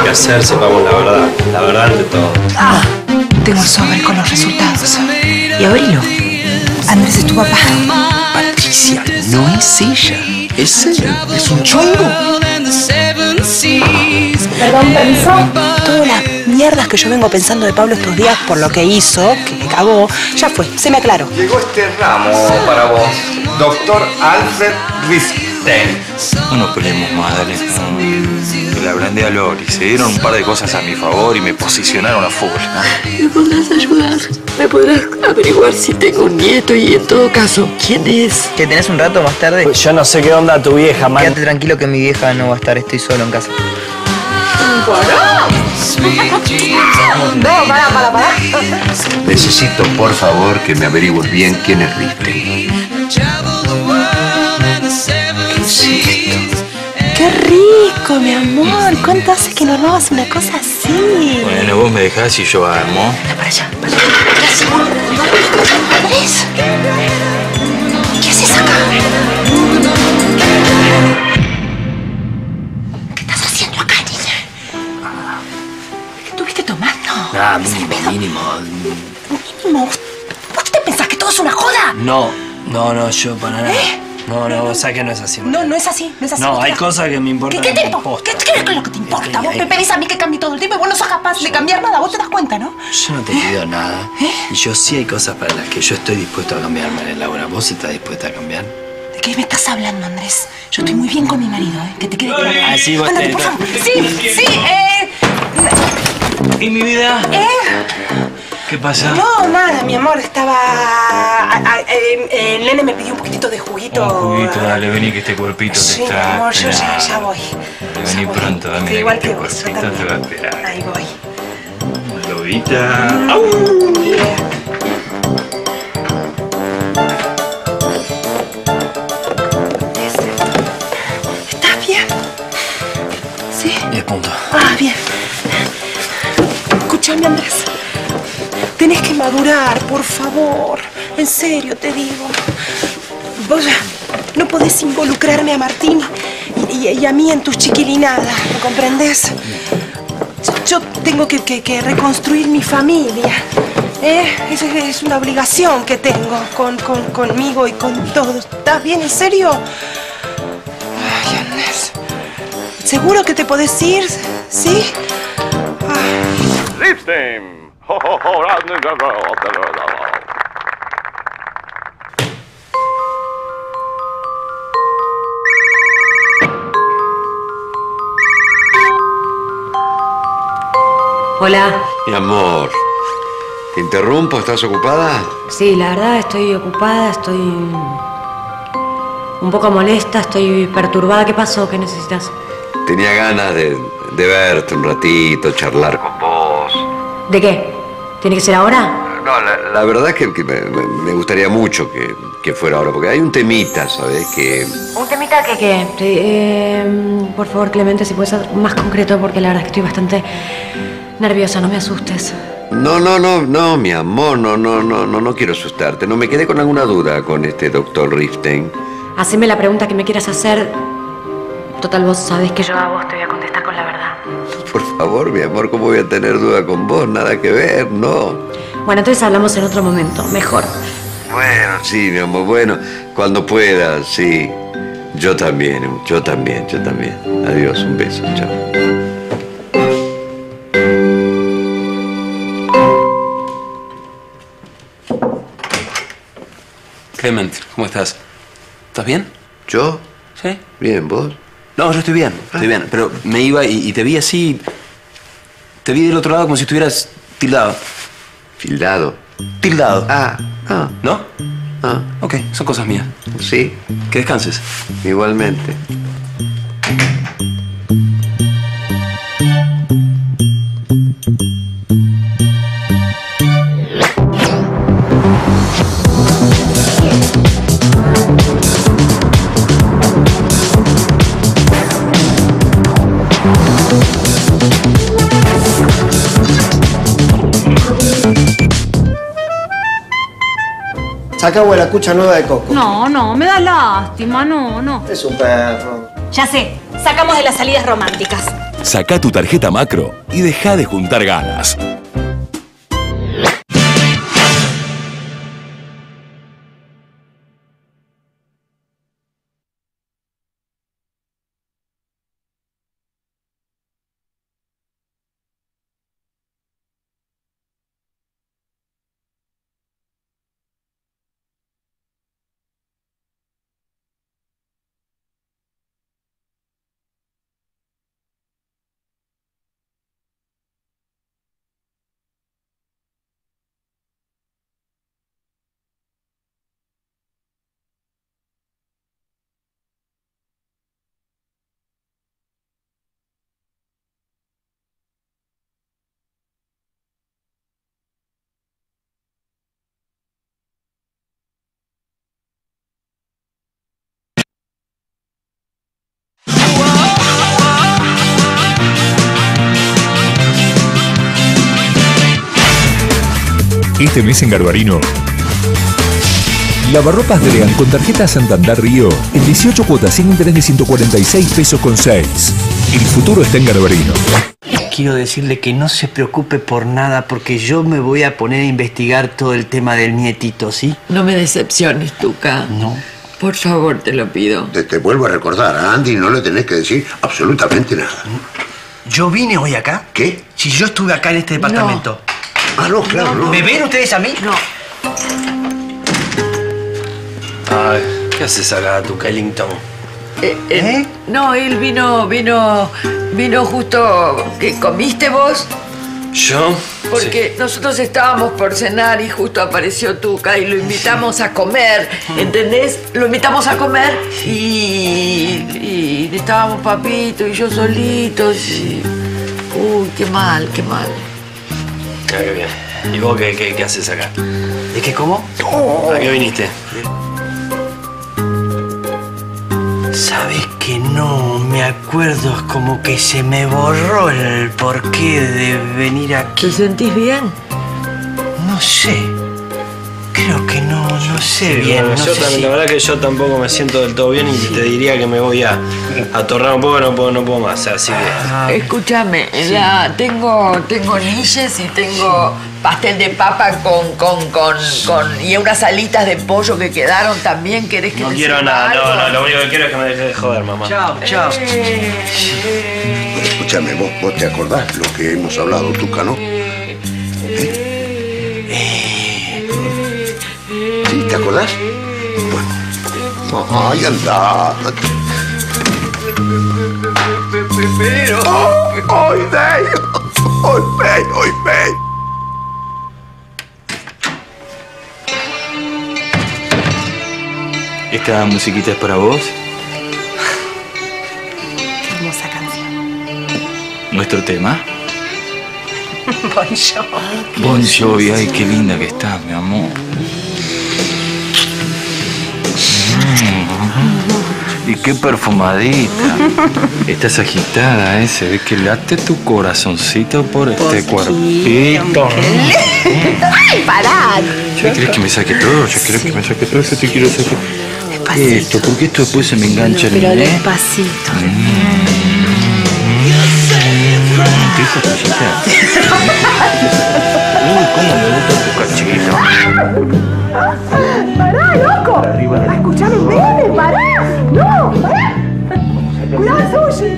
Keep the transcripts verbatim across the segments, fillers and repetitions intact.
que hacer, sepamos la verdad. La verdad ante todo. Ah, tengo el sobre con los resultados. Y abrilo. Andrés es tu papá. Patricia, no es ella. Es él. Es un chongo. Perdón, permiso. Todas las mierdas que yo vengo pensando de Pablo estos días por lo que hizo, que me cagó, ya fue, se me aclaró. Llegó este ramo para vos, doctor Alfred Rifstein. No nos peleemos más, dale. Que la blendé a Lori. Se dieron un par de cosas a mi favor y me posicionaron a full. ¿Me podrás ayudar? ¿Me podrás averiguar si tengo un nieto y en todo caso, quién es? ¿Que tenés un rato más tarde? Pues yo no sé qué onda tu vieja, man. Quédate tranquilo que mi vieja no va a estar, estoy solo en casa. No, para, para, para. Necesito, por favor, que me averigües bien quién es Rifstein. ¡Qué rico, mi amor! ¿Cuánto hace que no armabas una cosa así? Bueno, vos me dejás y yo armo. Anda para allá, para allá. Gracias. Andrés, ¿qué haces acá? ¿Qué estás haciendo acá, niña? ¿Qué estuviste tomando? Ah, mínimo, mínimo. Mínimo. ¿Vos qué te pensás que todo es una joda? No, no, no, yo para nada. ¿Eh? No, no, vos sabés que no es así. No, no es así, no es así. No, hay cosas que me importan. ¿Qué, qué te importa? ¿Qué, ¿Qué es lo que te importa? Vos me pedís a mí que cambie todo el tiempo y vos no sos capaz de cambiar nada. Vos te das cuenta, ¿no? Yo no te pido nada. ¿Eh? Y yo sí hay cosas para las que yo estoy dispuesto a cambiarme, Laura. ¿Vos estás dispuesta a cambiar? ¿De qué me estás hablando, Andrés? Yo estoy muy bien con mi marido, ¿eh? Que te quede claro. Ah, sí, vos Ándate, te- por favor. Sí, sí, eh... ¿Y mi vida? ¿Eh? ¿Qué pasa? No, nada, mi amor. Estaba... a- a- eh, el nene me pidió un poquitito de juguito. Un juguito, dale, vení que este cuerpito te Sí, mi está amor, yo ya, esperando. ya voy. Vení Ya voy. pronto, dame Sí, que igual este que vos, yo cuerpito te va a también. esperar. Ahí voy. Lobita. ¿Estás bien? ¿Sí? Diez puntos. Ah, bien. Escúchame, Andrés. Tenés que madurar, por favor. En serio, te digo. Vos no podés involucrarme a Martín y, y- y a mí en tus chiquilinadas, ¿me comprendés? Yo tengo que, que- que reconstruir mi familia. ¿Eh? Es, es una obligación que tengo con, con- conmigo y con todos. ¿Estás bien, en serio? Ay, Andrés. ¿Seguro que te podés ir? ¿Sí? Ay. Rifstein. Hola. Mi amor, ¿te interrumpo? ¿Estás ocupada? Sí, la verdad estoy ocupada, estoy un poco molesta, estoy perturbada. ¿Qué pasó? ¿Qué necesitas? Tenía ganas de, de verte un ratito, charlar con vos. ¿De qué? ¿Tiene que ser ahora? No, la, la verdad es que, que me, me gustaría mucho que, que fuera ahora, porque hay un temita, ¿sabes? Que... ¿Un temita que qué? Eh, por favor, Clemente, si puedes ser más concreto, porque la verdad es que estoy bastante nerviosa, no me asustes. No, no, no, no, mi amor, no, no, no, no, no quiero asustarte. No me quedé con alguna duda con este doctor Rifstein. Haceme la pregunta que me quieras hacer. Total, vos sabés que yo a vos te voy a contestar con la verdad. Por favor, mi amor, ¿cómo voy a tener duda con vos? Nada que ver, no. Bueno, entonces hablamos en otro momento, mejor. Bueno, sí, mi amor, bueno, cuando puedas, sí. Yo también, yo también, yo también. Adiós, un beso, chao. Clement, ¿cómo estás? ¿Estás bien? ¿Yo? ¿Sí? Bien, ¿vos? No, yo estoy bien, estoy bien. Pero me iba y, y te vi así... Te vi del otro lado como si estuvieras tildado. ¿Tildado? Tildado. Ah, ah, ¿No? ah, Ok, son cosas mías. sí, Que descanses. igualmente. Saca la cucha nueva de Coco. No, no, me da lástima, no, no. Es un perro. Ya sé, sacamos de las salidas románticas. Sacá tu tarjeta Macro y deja de juntar ganas. Este mes en Garbarino, lavarropas Drean con tarjeta Santander Río en dieciocho cuotas sin interés de ciento cuarenta y seis pesos con seis. El futuro está en Garbarino. Quiero decirle que no se preocupe por nada porque yo me voy a poner a investigar todo el tema del nietito, ¿sí? No me decepciones, Tuca. No. Por favor, te lo pido. Te, te vuelvo a recordar, a Andy no le tenés que decir absolutamente nada. ¿Yo vine hoy acá? ¿Qué? Si yo estuve acá en este departamento. No. Ah, no, claro, no. ¿Me ven ustedes a mí? No. Ay, ¿qué haces acá, tu Kellington? Eh, eh, ¿Eh? No, él vino, vino, vino justo que comiste vos. ¿Yo? Porque sí. Nosotros estábamos por cenar y justo apareció Tuca y lo invitamos a comer, ¿entendés? Lo invitamos a comer y, y estábamos Papito y yo solitos y... Uy, qué mal, qué mal. Ah, qué bien. ¿Y vos qué, qué, qué haces acá? ¿De qué cómo? Oh. ¿A qué viniste? Sabes que no me acuerdo, es como que se me borró el porqué de venir aquí. ¿Te sentís bien? No sé. Creo que no, no sé sí, bien. Bueno, no yo sé también, si... La verdad que yo tampoco me siento del todo bien y sí. Te diría que me voy a, a tornar un poco, no puedo, no puedo más, así que... Ah, escúchame, sí. la, tengo, tengo niches y tengo pastel de papa con, con, con, con... y unas alitas de pollo que quedaron también. ¿Querés que no te quiero nada, algo? no, no, lo único que quiero es que me dejes de joder, mamá. Chao, chao. Eh, eh, escúchame, vos, vos te acordás lo que hemos hablado, Tuca, ¿no? ¿Eh? Eh... ¿Sí? ¿Te acordás? Bueno. Ay, anda. Pero... ¡Oh, ay, ven! ¡Ay, ven! ¡Ay, ven! ¿Esta musiquita es para vos? Qué hermosa canción. ¿Nuestro tema? Bon Jovi. Bon Jovi, ay, qué linda que estás, mi amor. Y qué perfumadita. Estás agitada, ¿eh? Se ve que late tu corazoncito por este cuerpito. ¡Ay, pará! ¿Ya querés que me saque todo? ¿Ya querés sí. que me saque todo? Yo te quiero sacar. Despacito. Esto, porque esto después se me engancha el Pero ¿eh? despacito. Mm. ¿Qué hizo tu chica? Uy, cómo me gusta tu cachito. ¡Pará, loco! Escuchame, vete, pará. ¡No, pará! ¡Cuidado, sushi!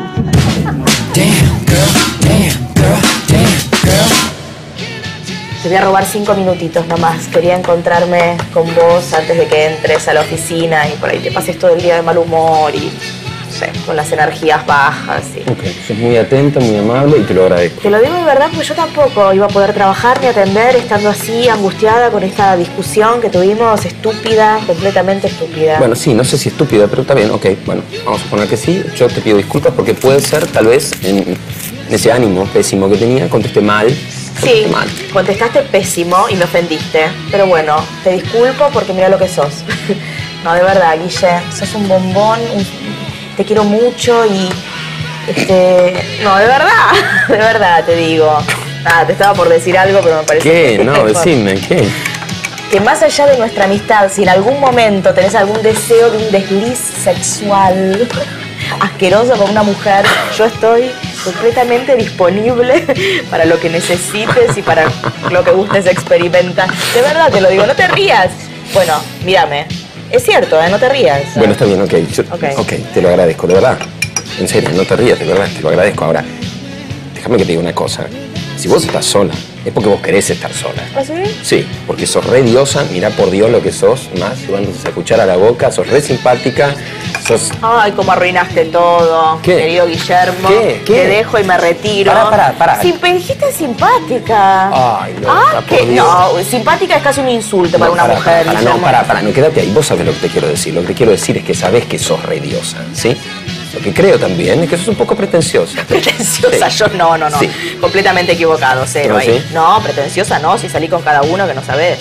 Damn, girl, damn, girl, damn, girl. Te voy a robar cinco minutitos nomás. Quería encontrarme con vos antes de que entres a la oficina y por ahí te pases todo el día de mal humor y, no sé, con las energías bajas. Y... Ok, sos muy atenta, muy amable y te lo agradezco. Te lo digo de verdad porque yo tampoco iba a poder trabajar ni atender estando así, angustiada con esta discusión que tuvimos, estúpida, completamente estúpida. Bueno, sí, no sé si estúpida, pero está bien, ok, bueno, vamos a suponer que sí. Yo te pido disculpas porque puede ser, tal vez, en ese ánimo pésimo que tenía, contesté mal. Sí, mal. Contestaste pésimo y me ofendiste. Pero bueno, te disculpo porque mira lo que sos. No, de verdad, Guille, sos un bombón, un... te quiero mucho y... Este... No, de verdad, de verdad te digo. Ah, te estaba por decir algo, pero me parece ¿Qué? que... No, decime, ¿qué? Que más allá de nuestra amistad, si en algún momento tenés algún deseo de un desliz sexual, asqueroso con una mujer, yo estoy completamente disponible para lo que necesites y para lo que gustes experimentar. De verdad te lo digo, no te rías. Bueno, mírame. Es cierto, ¿eh? No te rías. Bueno, está bien, ok. Yo, okay. Ok, te lo agradezco, de verdad. En serio, no te rías, de verdad, te lo agradezco. Ahora, déjame que te diga una cosa. Si vos estás sola, es porque vos querés estar sola. ¿Ah, sí? Sí, porque sos re diosa, mirá por Dios lo que sos, más llevándose a escuchar a la boca, sos re simpática, sos... Ay, cómo arruinaste todo, ¿Qué? querido Guillermo. ¿Qué? ¿Qué? Te dejo y me retiro. Pará, pará, pará. Si me dijiste simpática. Ay, no, Ah, que no, simpática es casi un insulto para una pará, mujer. pará, Guillermo. no, pará, pará, no, quédate ahí, vos sabés lo que te quiero decir. Lo que te quiero decir es que sabés que sos re diosa, ¿sí? Lo que creo también es que sos un poco pretenciosa. Pretenciosa, Sí. yo no, no, no. Sí. Completamente equivocado, cero ¿Ah, ahí. sí? No, pretenciosa no, si salí con cada uno que no sabés.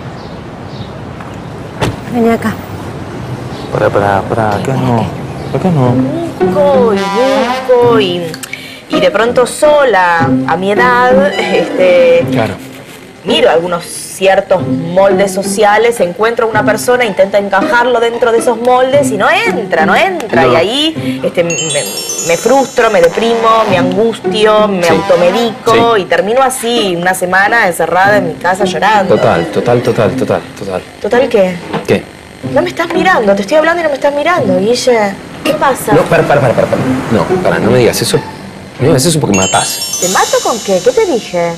Vení acá. Pará, pará, pará, acá no. Acá no. Busco y busco y, y de pronto sola, a mi edad, este, Claro. miro algunos ciertos moldes sociales, encuentro a una persona, intenta encajarlo dentro de esos moldes y no entra, no entra. No. Y ahí este, me, me frustro, me deprimo, me angustio, me Sí. automedico Sí. y termino así una semana encerrada en mi casa llorando. Total, total, total, total, total. ¿Total qué? ¿Qué? No me estás mirando, te estoy hablando y no me estás mirando, Guille. ¿Qué pasa? No, para, para, para, para. para. No, para, no me digas eso. No me digas eso porque me matás. ¿Te mato con qué? ¿Qué te dije?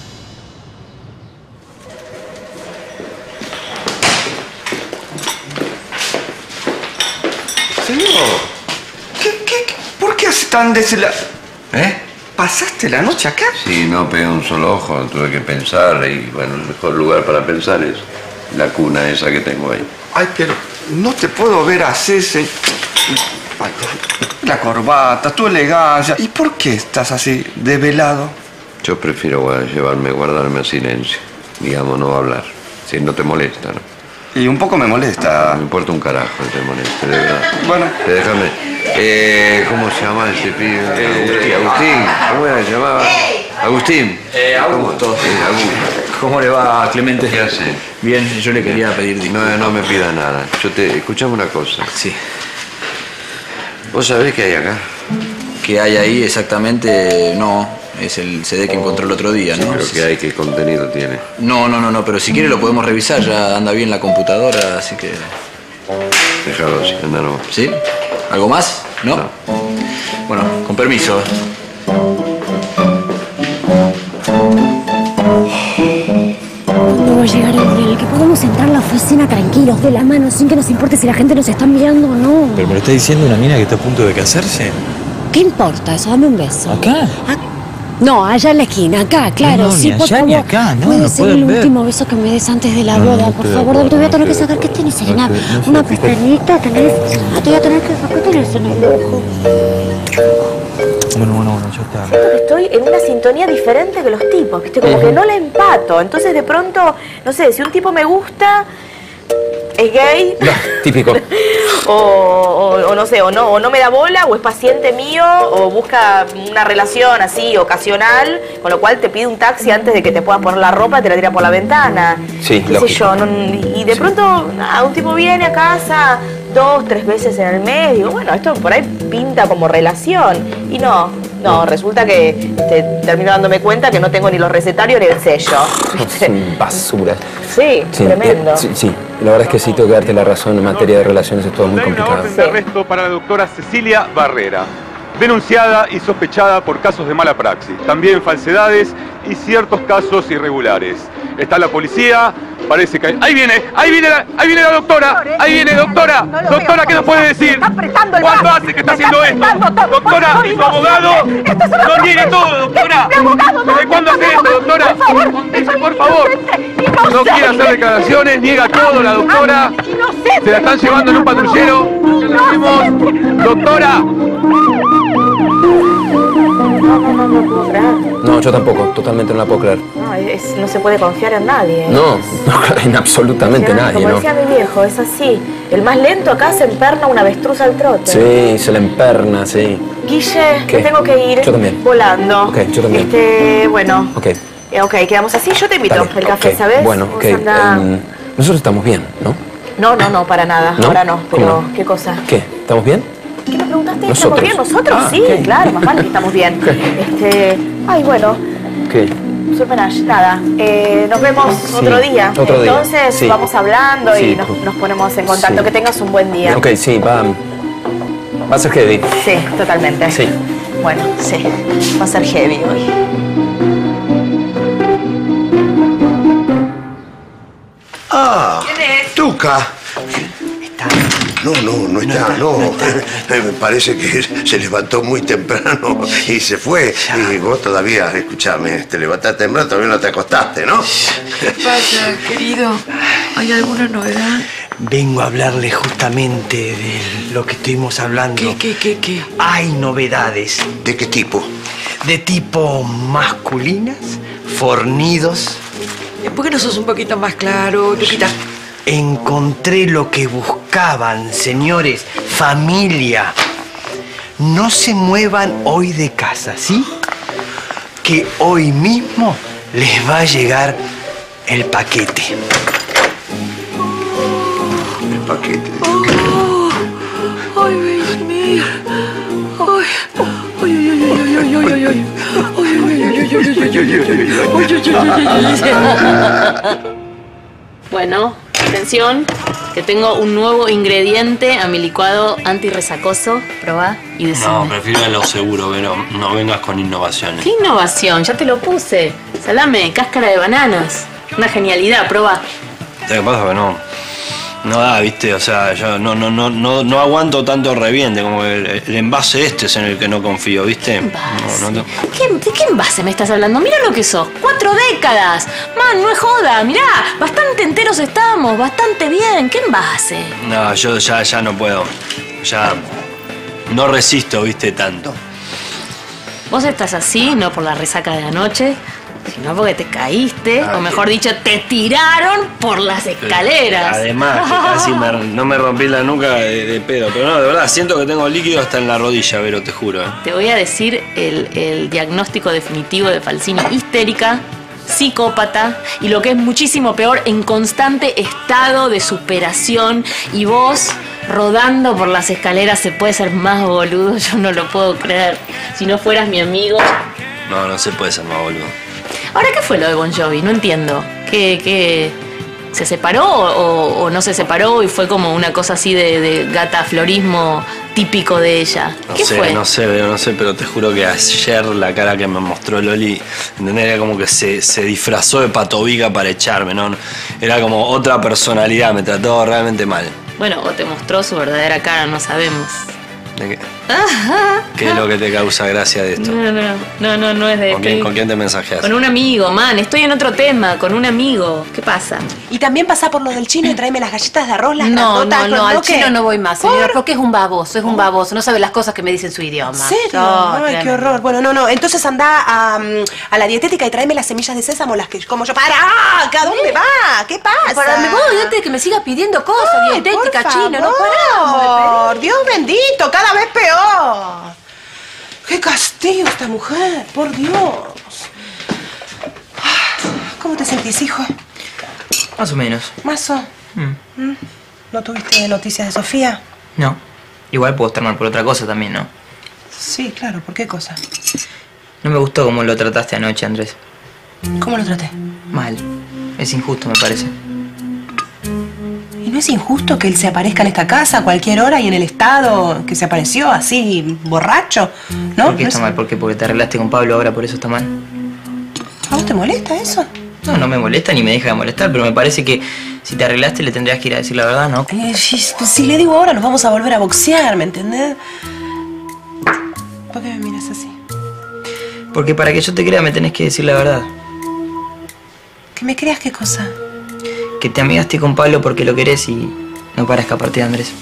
Señor, ¿qué, qué, qué- ¿por qué hace tan desela... ¿Eh? ¿Pasaste la noche acá? Sí, no pegué un solo ojo, tuve que pensar y bueno, el mejor lugar para pensar es la cuna esa que tengo ahí. Ay, pero no te puedo ver así, se... Ay, la corbata, tu elegancia. ¿Y por qué estás así, desvelado? Yo prefiero bueno, llevarme, guardarme a silencio, digamos, no hablar, si no te molesta, ¿no? Y un poco me molesta. Me importa un carajo que te moleste, de verdad. Bueno. Eh, Déjame. Eh, ¿Cómo se llama ese pibe? Agustín. Agustín. ¿Cómo era que se llamaba? Agustín. Eh, Augusto. ¿Cómo? Eh, Augusto. ¿Cómo le va, Clemente? ¿Qué hace? Bien, yo le quería pedir disculpas. No, no me pida nada. Yo te... Escuchame una cosa. Sí. ¿Vos sabés qué hay acá? ¿Qué hay ahí exactamente? No. Es el C D que encontró el otro día, ¿no? Pero ¿qué hay? ¿Qué contenido tiene? No, no, no, no, pero si quiere lo podemos revisar, ya anda bien la computadora, así que... Déjalo así, anda no. ¿Sí? ¿Algo más? ¿No? No. Bueno, con permiso. ¿Cuándo va a llegar el día en el que podamos entrar a la oficina tranquilos, de la mano, sin que nos importe si la gente nos está mirando o no? ¿Pero me lo está diciendo una mina que está a punto de casarse? ¿Qué importa eso? Dame un beso. ¿Acá? No, allá en la esquina, acá, claro. No, no, sí, ni por allá favor. ni acá, no, Puede no ser pueden el ver. último beso que me des antes de la No, no boda, estoy por de favor. acuerdo, Te voy a no tener que estoy de sacar. ¿Qué tenés, Serena? No estoy- no Una estoy- pestañita, tenés. Ah, te voy a tener que sacar. ¿Qué tenés en el ojo? Bueno, bueno, bueno, yo te Siento que estoy en una sintonía diferente que los tipos, ¿viste? Como que no la empato. Entonces, de pronto, no sé, si un tipo me gusta, es gay, Típico. o, o- o no sé, o no, o no me da bola, o es paciente mío, o busca una relación así, ocasional, con lo cual te pide un taxi antes de que te puedas poner la ropa y te la tira por la ventana. Sí, qué sé lógico. yo, no- y de pronto nada, un tipo viene a casa dos, tres veces en el mes, digo, bueno, esto por ahí pinta como relación. Y no, no, resulta que este, termino dándome cuenta que no tengo ni los recetarios ni el sello. Es un basura. Sí, Sí, tremendo. eh, sí, sí, la verdad es que sí, tengo que darte la razón en materia de relaciones, es todo muy Hay una complicado. orden de arresto para la doctora Cecilia Barrera, denunciada y sospechada por casos de mala praxis, también falsedades y ciertos casos irregulares. Está la policía, parece que... ¡Ahí viene! ¡Ahí viene la, ahí viene la doctora! ¡Ahí viene, doctora! ¡Doctora, qué nos puede decir! ¿Cuándo hace que está haciendo esto? ¡Doctora, y su abogado! ¡No niegue todo, doctora! ¿Desde cuándo hace esto, doctora? Conteste, por favor. No quiere hacer declaraciones, niega todo la doctora. Se la están llevando en un patrullero. ¿Qué le hacemos? ¡Doctora! No, no, no, no puedo creer. No, yo tampoco, totalmente no la puedo creer. No, es- no se puede confiar en nadie. No, no, en absolutamente Como nadie, ¿no? decía mi viejo, es así. El más lento acá se emperna una avestruz al trote. Sí, se la emperna, sí. Guille, ¿Qué? me tengo que ir. Yo también. Volando. Ok, yo también. Este, bueno. Ok, eh, Ok, quedamos así. Yo te invito dale, el café, ok. ¿sabes? Bueno, Vos ok. andá- em, nosotros estamos bien, ¿no? No, no, no, para nada. ¿No? Ahora no. ¿Cómo Pero, no? ¿qué cosa? ¿Qué? ¿Estamos bien? ¿Qué me preguntaste? Nosotros. ¿Estamos bien nosotros? Ah, sí, ok. claro, más vale que estamos bien. Este, ay, bueno, ¿Qué? Supernash, nada. Eh, nos vemos Sí, otro día. otro día, Entonces sí. vamos hablando Sí, y nos, nos ponemos en contacto. sí. Que tengas un buen día. Ok, sí, va. Va a ser heavy. Sí, totalmente. Sí. Bueno, sí, va a ser heavy hoy. Ah, ¿Quién es? Tuca. No, no, no está, no. Me parece que se levantó muy temprano y se fue. Y vos todavía, escúchame, te levantaste temprano, todavía no te acostaste, ¿no? ¿Qué pasa, querido? ¿Hay alguna novedad? Vengo a hablarle justamente de lo que estuvimos hablando. ¿Qué, qué, qué, qué? Hay novedades. ¿De qué tipo? De tipo masculinas, fornidos. ¿Por qué no sos un poquito más claro, Tuquita? Encontré lo que buscaban, señores. Familia. No se muevan hoy de casa, ¿sí? Que hoy mismo les va a llegar el paquete. El paquete. Ay, Vladimir. Ay, ay, ay, ay, ay, ay, ay, ay, ay. Bueno, atención, que tengo un nuevo ingrediente a mi licuado antirresacoso. Probá y decime. No, prefiero lo seguro, pero no vengas con innovaciones. ¿Qué innovación? Ya te lo puse. Salame, cáscara de bananas. Una genialidad, probá. ¿Sabes qué pasa? Que no, no da, viste, o sea, yo no, no, no, no, no aguanto tanto reviente, como el, el envase este es en el que no confío, ¿viste? No, no te- ¿Qué, ¿De qué envase me estás hablando? Mira lo que sos. ¡Cuatro décadas! Man, no es joda. Mirá, bastante enteros estamos, bastante bien. ¿Qué envase? no, yo ya, ya no puedo. Ya no resisto, viste, tanto. Vos estás así, no por la resaca de anoche, sino porque te caíste, Ah, o mejor dicho, te tiraron por las escaleras. Además, que casi me- no me rompí la nuca de, de pedo. Pero no, de verdad, siento que tengo líquido hasta en la rodilla, Vero, te juro. ¿eh? Te voy a decir el, el diagnóstico definitivo de Falsini: histérica, psicópata y lo que es muchísimo peor, en constante estado de superación. Y vos rodando por las escaleras, se puede ser más boludo, yo no lo puedo creer. Si no fueras mi amigo. No, no se puede ser más boludo. Ahora, ¿qué fue lo de Bon Jovi? No entiendo. ¿Qué, qué se separó o, o no se separó y fue como una cosa así de, de gataflorismo típico de ella? No ¿Qué sé, fue? no sé, Vero, no sé, pero te juro que ayer la cara que me mostró Loli, ¿entendés? Era como que se, se disfrazó de patovica para echarme, ¿no? Era como otra personalidad, me trató realmente mal. Bueno, o te mostró su verdadera cara, no sabemos. ¿De qué? ¿Qué es lo que te causa gracia de esto? No, no, no, no, no es de... ¿Con quién, con quién te mensajeas? Con un amigo, man, estoy en otro tema, con un amigo. ¿Qué pasa? Y también pasá por lo del chino y tráeme las galletas de arroz, las No, grandotas, no, no, con al bloque. chino no voy más, señora, ¿Por? porque es un baboso, es un baboso, no sabe las cosas que me dice en su idioma. ¿En serio? No, Ay, qué tremendo. horror. Bueno, no, no. Entonces anda a, mm, a la dietética y tráeme las semillas de sésamo, las que como yo. ¡Para! ¿A dónde va? ¿Qué pasa? Para, me voy antes de que me siga pidiendo cosas, Ay, dietética, por chino, no favor. paramos. Dios bendito, cada vez peor. ¡Qué castigo esta mujer! ¡Por Dios! ¿Cómo te sentís, hijo? Más o menos. ¿Mazo? Mm. ¿Mm? ¿No tuviste noticias de Sofía? No. Igual puedo estar mal por otra cosa también, ¿no? Sí, claro. ¿Por qué cosa? No me gustó cómo lo trataste anoche, Andrés. ¿Cómo lo traté? Mal. Es injusto, me parece. ¿Y no es injusto que él se aparezca en esta casa a cualquier hora y en el estado que se apareció, así, borracho? ¿No? ¿Por qué ¿No está es- mal? ¿Por qué? Porque te arreglaste con Pablo, ahora por eso está mal. ¿A vos te molesta eso? No, no me molesta ni me deja de molestar, pero me parece que si te arreglaste le tendrías que ir a decir la verdad, ¿no? Eh, si, si le digo ahora nos vamos a volver a boxear, ¿me entendés? ¿Por qué me miras así? Porque para que yo te crea me tenés que decir la verdad. ¿Que me creas qué cosa? Que te amigaste con Pablo porque lo querés y no para escaparte de Andrés.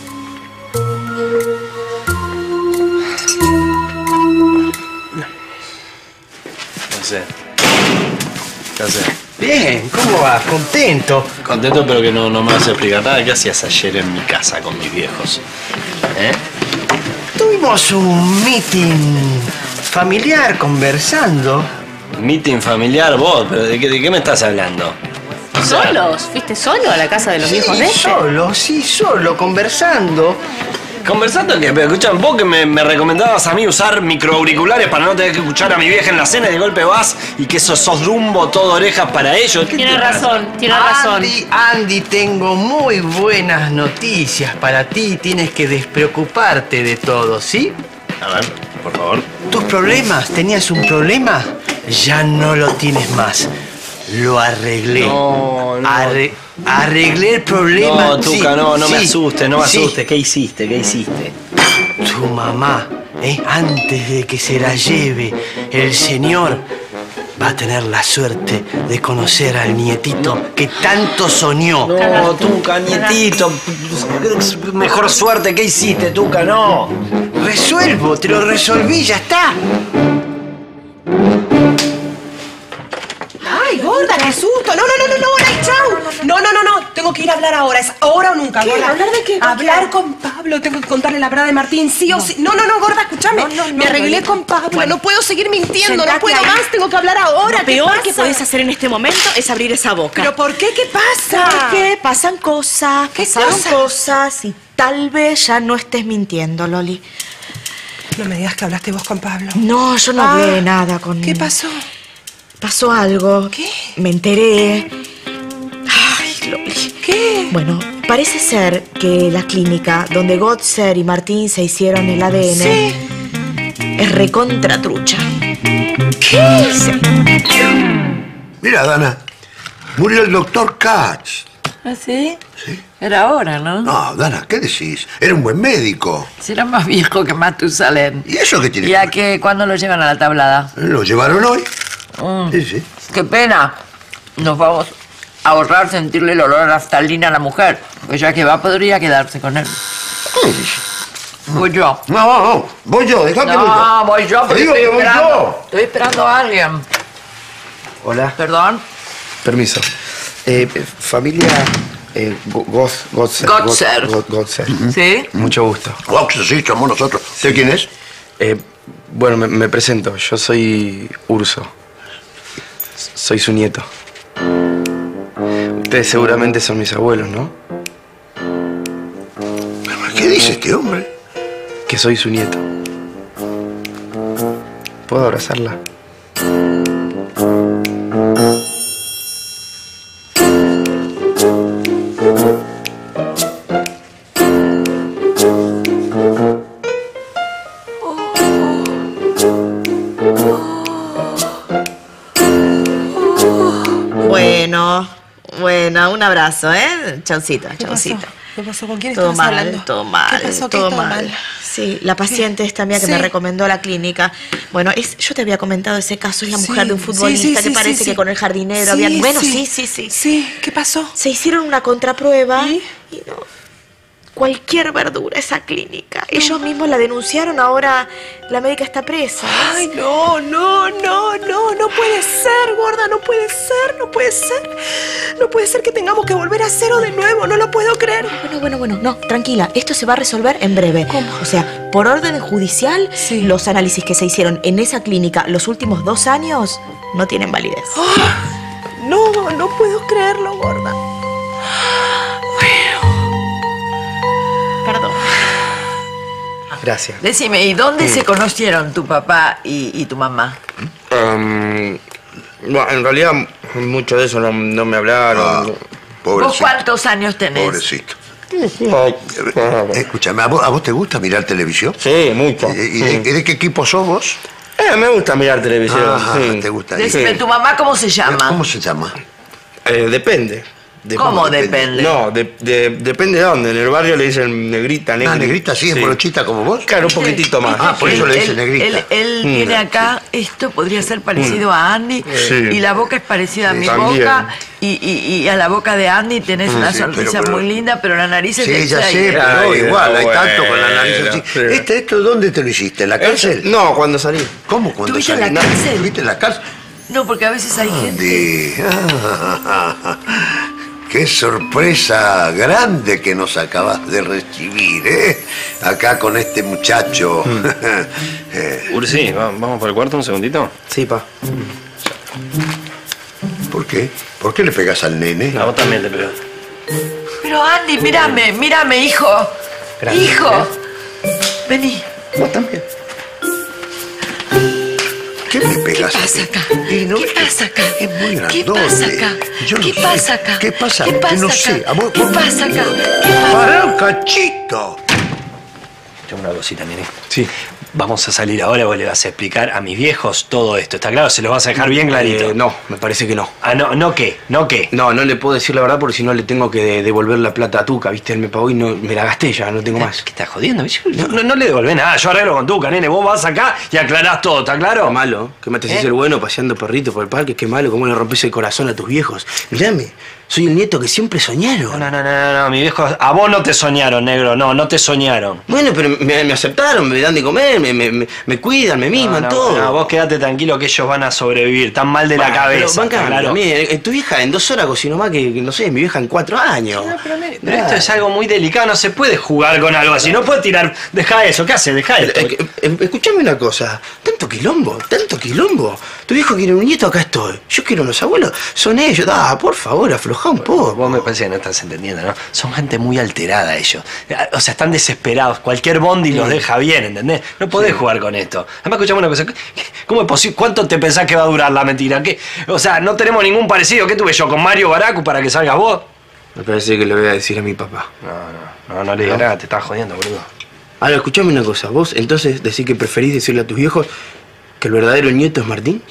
No sé. ¿Qué haces? Bien, ¿cómo vas? Contento. Contento, pero que no, no me vas a explicar nada. ¿Qué hacías ayer en mi casa con mis viejos? ¿Eh? Tuvimos un meeting familiar conversando. Meeting familiar, vos, pero ¿de qué, de qué me estás hablando? O sea, ¿Solos? ¿Fuiste solo a la casa de los Sí, viejos de este? solo, sí, solo, conversando. Conversando que, pero escuchan, vos que me, me recomendabas a mí usar microauriculares para no tener que escuchar a mi vieja en la cena y de golpe vas y que sos, sos rumbo, todo orejas para ellos. Tiene razón, tiene razón. Andy, Andy, tengo muy buenas noticias para ti. Tienes que despreocuparte de todo, ¿sí? A ver, por favor. ¿Tus problemas? ¿Tenías un problema? Ya no lo tienes más. Lo arreglé. No, no. Arre- arreglé el problema. No, Tuca, Sí, no, no me sí, asustes, no me sí. asustes. ¿Qué hiciste? ¿Qué hiciste? Tu mamá, ¿eh? antes de que se la lleve el señor, va a tener la suerte de conocer al nietito que tanto soñó. No, Tuca, nietito. Mejor suerte. ¿Qué hiciste, Tuca? No. Resuelvo, te lo resolví, ya está. ¡Ay, gorda, qué susto! No, no, no, no, no, no, chau. No, no, no, no, tengo que ir a hablar ahora. Es ahora o nunca, ¿Qué? gorda. ¿Hablar de qué? ¿Con Hablar quién? con Pablo. Tengo que contarle la verdad de Martín, sí o sí. No, no, no, gorda, escúchame. No, no, no, Me arreglé no, con Pablo. bueno. No puedo seguir mintiendo. No Sentate puedo ahí. más. Tengo que hablar ahora. Lo ¿Qué peor pasa? que podés hacer en este momento es abrir esa boca. ¿Pero por qué? ¿Qué pasa? ¿Sabes qué? Pasan cosas, ¿Qué pasaron cosas? cosas y tal vez ya no estés mintiendo, Loli. No me digas que hablaste vos con Pablo. No, yo no Ah, hablé nada con ¿Qué él. pasó? Pasó algo. ¿Qué? Me enteré. Ay, Loli. ¿Qué? Bueno, parece ser que la clínica donde Gotzer y Martín se hicieron el A D N Sí. es recontra trucha. ¿Qué? Sí. Mira, Dana, murió el doctor Katz. ¿Ah, sí? Sí. Era ahora, ¿no? No, Dana, ¿qué decís? Era un buen médico. Será más viejo que Matusalén. ¿Y eso qué tiene ¿Y que a ver? qué? ¿Cuándo lo llevan a la tablada? Lo llevaron hoy. Mm. Sí, sí. Qué pena. Nos vamos a ahorrar sentirle el olor a naftalina a la mujer. Pues ya que va, podría quedarse con él. Voy yo. No, no, no. Voy yo, dejate voy yo. No, voy yo porque Te digo estoy que voy esperando. yo. Estoy esperando a alguien. Hola, Perdón. permiso. Eh, eh, familia eh, Go- Goz- Gotzer. Gotzer. Go- Go- Gotzer. ¿Sí? Mucho gusto. Ox, sí, somos nosotros. ¿De quién es? Eh, bueno, me, me presento. Yo soy Urso. Soy su nieto. Ustedes seguramente son mis abuelos, ¿no? ¿Qué dice este hombre? Que soy su nieto. ¿Puedo abrazarla? Bueno, bueno, un abrazo, ¿eh? Chaucito, chaucito. ¿Qué pasó? ¿Con quién Todo estabas mal, hablando? todo mal, ¿Qué pasó? ¿Qué todo estaba mal. mal? Sí, la paciente esta mía que Sí. me recomendó la clínica. Bueno, es, yo te había comentado ese caso, es la mujer Sí, de un sí, futbolista sí, que sí, parece sí, que sí. con el jardinero Sí, habían... Bueno, sí. sí, sí, sí. Sí, ¿qué pasó? Se hicieron una contraprueba ¿Y? y no... Cualquier verdura esa clínica. Ellos mismos la denunciaron, ahora la médica está presa. Ay, no, no, no, no, no puede ser, gorda, no puede ser, no puede ser. No puede ser que tengamos que volver a cero de nuevo, no lo puedo creer. Bueno, bueno, bueno, no, tranquila, esto se va a resolver en breve. ¿Cómo? O sea, por orden judicial, Sí. los análisis que se hicieron en esa clínica los últimos dos años no tienen validez. No, no puedo creerlo, gorda. Perdón. Gracias. Decime, ¿y dónde se conocieron tu papá y, y tu mamá? Um, bueno, en realidad, mucho de eso no, no me hablaron. Ah, ¿Vos pobrecito. cuántos años tenés? Pobrecito. Eh, Escúchame, ¿a vos, a vos te gusta mirar televisión? Sí, mucho. ¿Y, y de, Sí. de qué equipo sos vos? Eh, me gusta mirar televisión. Ajá, sí. te gusta. Decime, ¿tu mamá cómo se llama? ¿Cómo se llama? Eh, depende. De- ¿Cómo depende? No, de- de- depende de dónde. En el barrio le dicen negrita, negra. Ah, negrita, sí, es morochita como vos. Claro, un poquitito más. Ah, por eso le Él- dicen él- negrita. Él, él Mm. tiene acá, esto podría ser parecido a Andy, Sí. y la boca es parecida a Sí, mi también. boca, y, y- y a la boca de Andy tenés una Sí, sonrisa pero- pero- muy linda, pero la nariz es Sí, de ya sé, seis. pero Ay, igual, hay bueno, tanto con la nariz así. sí. ¿Este, ¿Esto dónde te lo hiciste? ¿En la cárcel? No, cuando salí. ¿Cómo cuando ¿Tuviste en salí? la cárcel? ¿Estuviste en la cárcel? No, porque a veces hay gente... Andy. Qué sorpresa grande que nos acabas de recibir, ¿eh? Acá con este muchacho. Eh, Ursi, va- vamos por el cuarto un segundito. Sí, pa. ¿Por qué? ¿Por qué le pegas al nene? A vos también te pego. Pero Andy, mírame, mírame, hijo. Gracias. Hijo, Vení. Vos también. ¿Qué me pegas? ¿Qué pasa acá? Y no, ¿Qué pasa acá? Es muy grandote. ¿Qué pasa acá? Yo no ¿Qué sé. pasa acá? ¿Qué pasa? ¿Qué pasa no acá? sé. A vos- ¿Qué pasa acá? ¿Qué pasa? ¡Pará un cachito! Tengo una cosita, nene. Sí. Vamos a salir ahora y vos le vas a explicar a mis viejos todo esto. ¿Está claro? Se los vas a dejar bien clarito. Eh, no, me parece que no. Ah, no, ¿no qué? ¿No qué? No, no le puedo decir la verdad porque si no le tengo que de- devolver la plata a Tuca, ¿viste? Él me pagó y no, me la gasté ya, no tengo más. ¿Qué estás jodiendo? No, no, no le devolvés nada. Yo arreglo con Tuca, nene. Vos vas acá y aclarás todo, ¿está claro? Qué malo, que me te haces ¿Eh? el bueno paseando perrito por el parque, qué malo, cómo le rompes el corazón a tus viejos. Mirame, soy el nieto que siempre soñaron. No, no, no, no, no, mi viejo, a vos no te soñaron, negro, no, no te soñaron. Bueno, pero me, me aceptaron, me dan de comer, me, me, me, me cuidan, me miman, No, no, todo. no, vos quedate tranquilo que ellos van a sobrevivir, tan mal de la Bueno, cabeza. Pero, bancame, claro. mire, eh, tu vieja en dos horas cocinó más que, que, no sé, mi vieja en cuatro años. Pero esto es algo muy delicado, no se puede jugar con algo así, no puedes tirar, deja eso, ¿qué haces? Deja esto. Eh, eh, Escuchame una cosa, tanto quilombo, tanto quilombo. Tu viejo quiere un nieto, acá estoy. Yo quiero unos abuelos, son ellos. Ah, por favor, aflojá un poco. Vos me parece que no estás entendiendo, ¿no? Son gente muy alterada ellos. O sea, están desesperados. Cualquier bondi los deja bien, ¿entendés? No podés jugar con esto. Además, escuchame una cosa. ¿Cómo es posible? ¿Cuánto te pensás que va a durar la mentira? ¿Qué? O sea, no tenemos ningún parecido. ¿Qué tuve yo con Mario Baracu para que salgas vos? Me parece que le voy a decir a mi papá. No, no, no, no le digas ¿No? nada. Te estás jodiendo, boludo. Ahora, escuchame una cosa. ¿Vos entonces decís que preferís decirle a tus viejos que el verdadero nieto es Martín?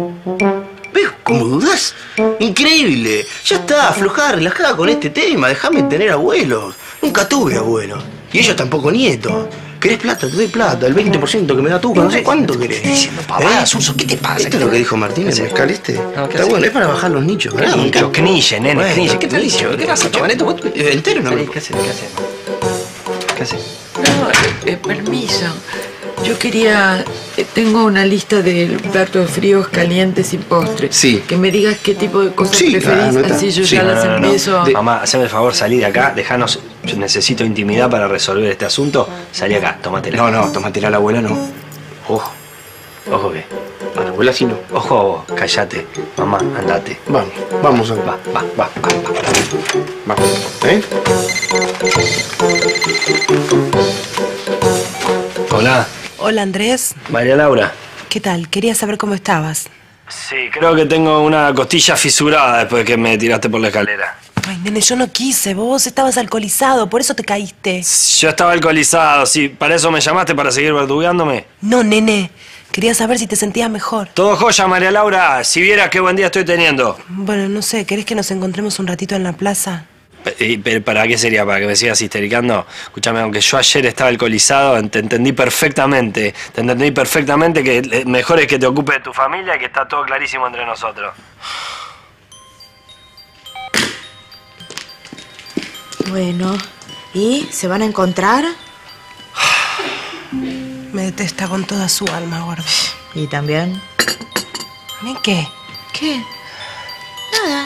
¿Ves cómo dudás? Increíble. Ya está, aflojá, relajá con este tema. Déjame tener abuelos. Nunca tuve abuelos. Y ellos tampoco nietos. ¿Querés plata? Te doy plata. El veinte por ciento que me da Tuca. No sé cuánto querés. diciendo pavadas, Uso, ¿qué te pasa? ¿Esto es lo que dijo Martín en el mezcal este? ¿qué Está haces? bueno, es para bajar los nichos. ¿Qué ¿verdad? nichos? ¿Qué niche, nene? Bueno, ¿Qué niche? ¿Qué te ¿qué dicho? niche? ¿Qué pasa, chavalito? ¿Vos- Eh, Entero no me... ¿Qué haces? ¿Qué haces? ¿Qué haces? No, eh, permiso. Yo quería... eh, tengo una lista de platos fríos, calientes y postres. Sí. Que me digas qué tipo de cosas Sí, preferís, anota. así yo Sí. ya No, las no, no, no. empiezo. De- Mamá, haceme el favor, salí de acá, dejanos. Yo necesito intimidad para resolver este asunto. Salí acá, tómatela. No, no, tómatela a la abuela, no. Ojo. Ojo que. A la abuela sí no. Ojo a vos, callate. Mamá, andate. Vamos, vamos a ver. Va, va, va, va, va. Vamos. ¿Eh? Hola, Hola, Andrés. María Laura. ¿Qué tal? Quería saber cómo estabas. Sí, creo que tengo una costilla fisurada después de que me tiraste por la escalera. Ay, nene, yo no quise. Vos estabas alcoholizado, por eso te caíste. Yo estaba alcoholizado, sí. ¿Para eso me llamaste? ¿Para seguir verdugueándome? No, nene. Quería saber si te sentías mejor. Todo joya, María Laura. Si vieras qué buen día estoy teniendo. Bueno, no sé. ¿Querés que nos encontremos un ratito en la plaza? Pe- pero ¿Para qué sería? ¿Para que me sigas histericando? Escúchame, aunque yo ayer estaba alcoholizado, te entendí perfectamente. Te entendí perfectamente que eh, mejor es que te ocupes de tu familia y que está todo clarísimo entre nosotros. Bueno, ¿y se van a encontrar? Me detesta con toda su alma, gordo. ¿Y también? ¿A mí qué? ¿Qué? Nada.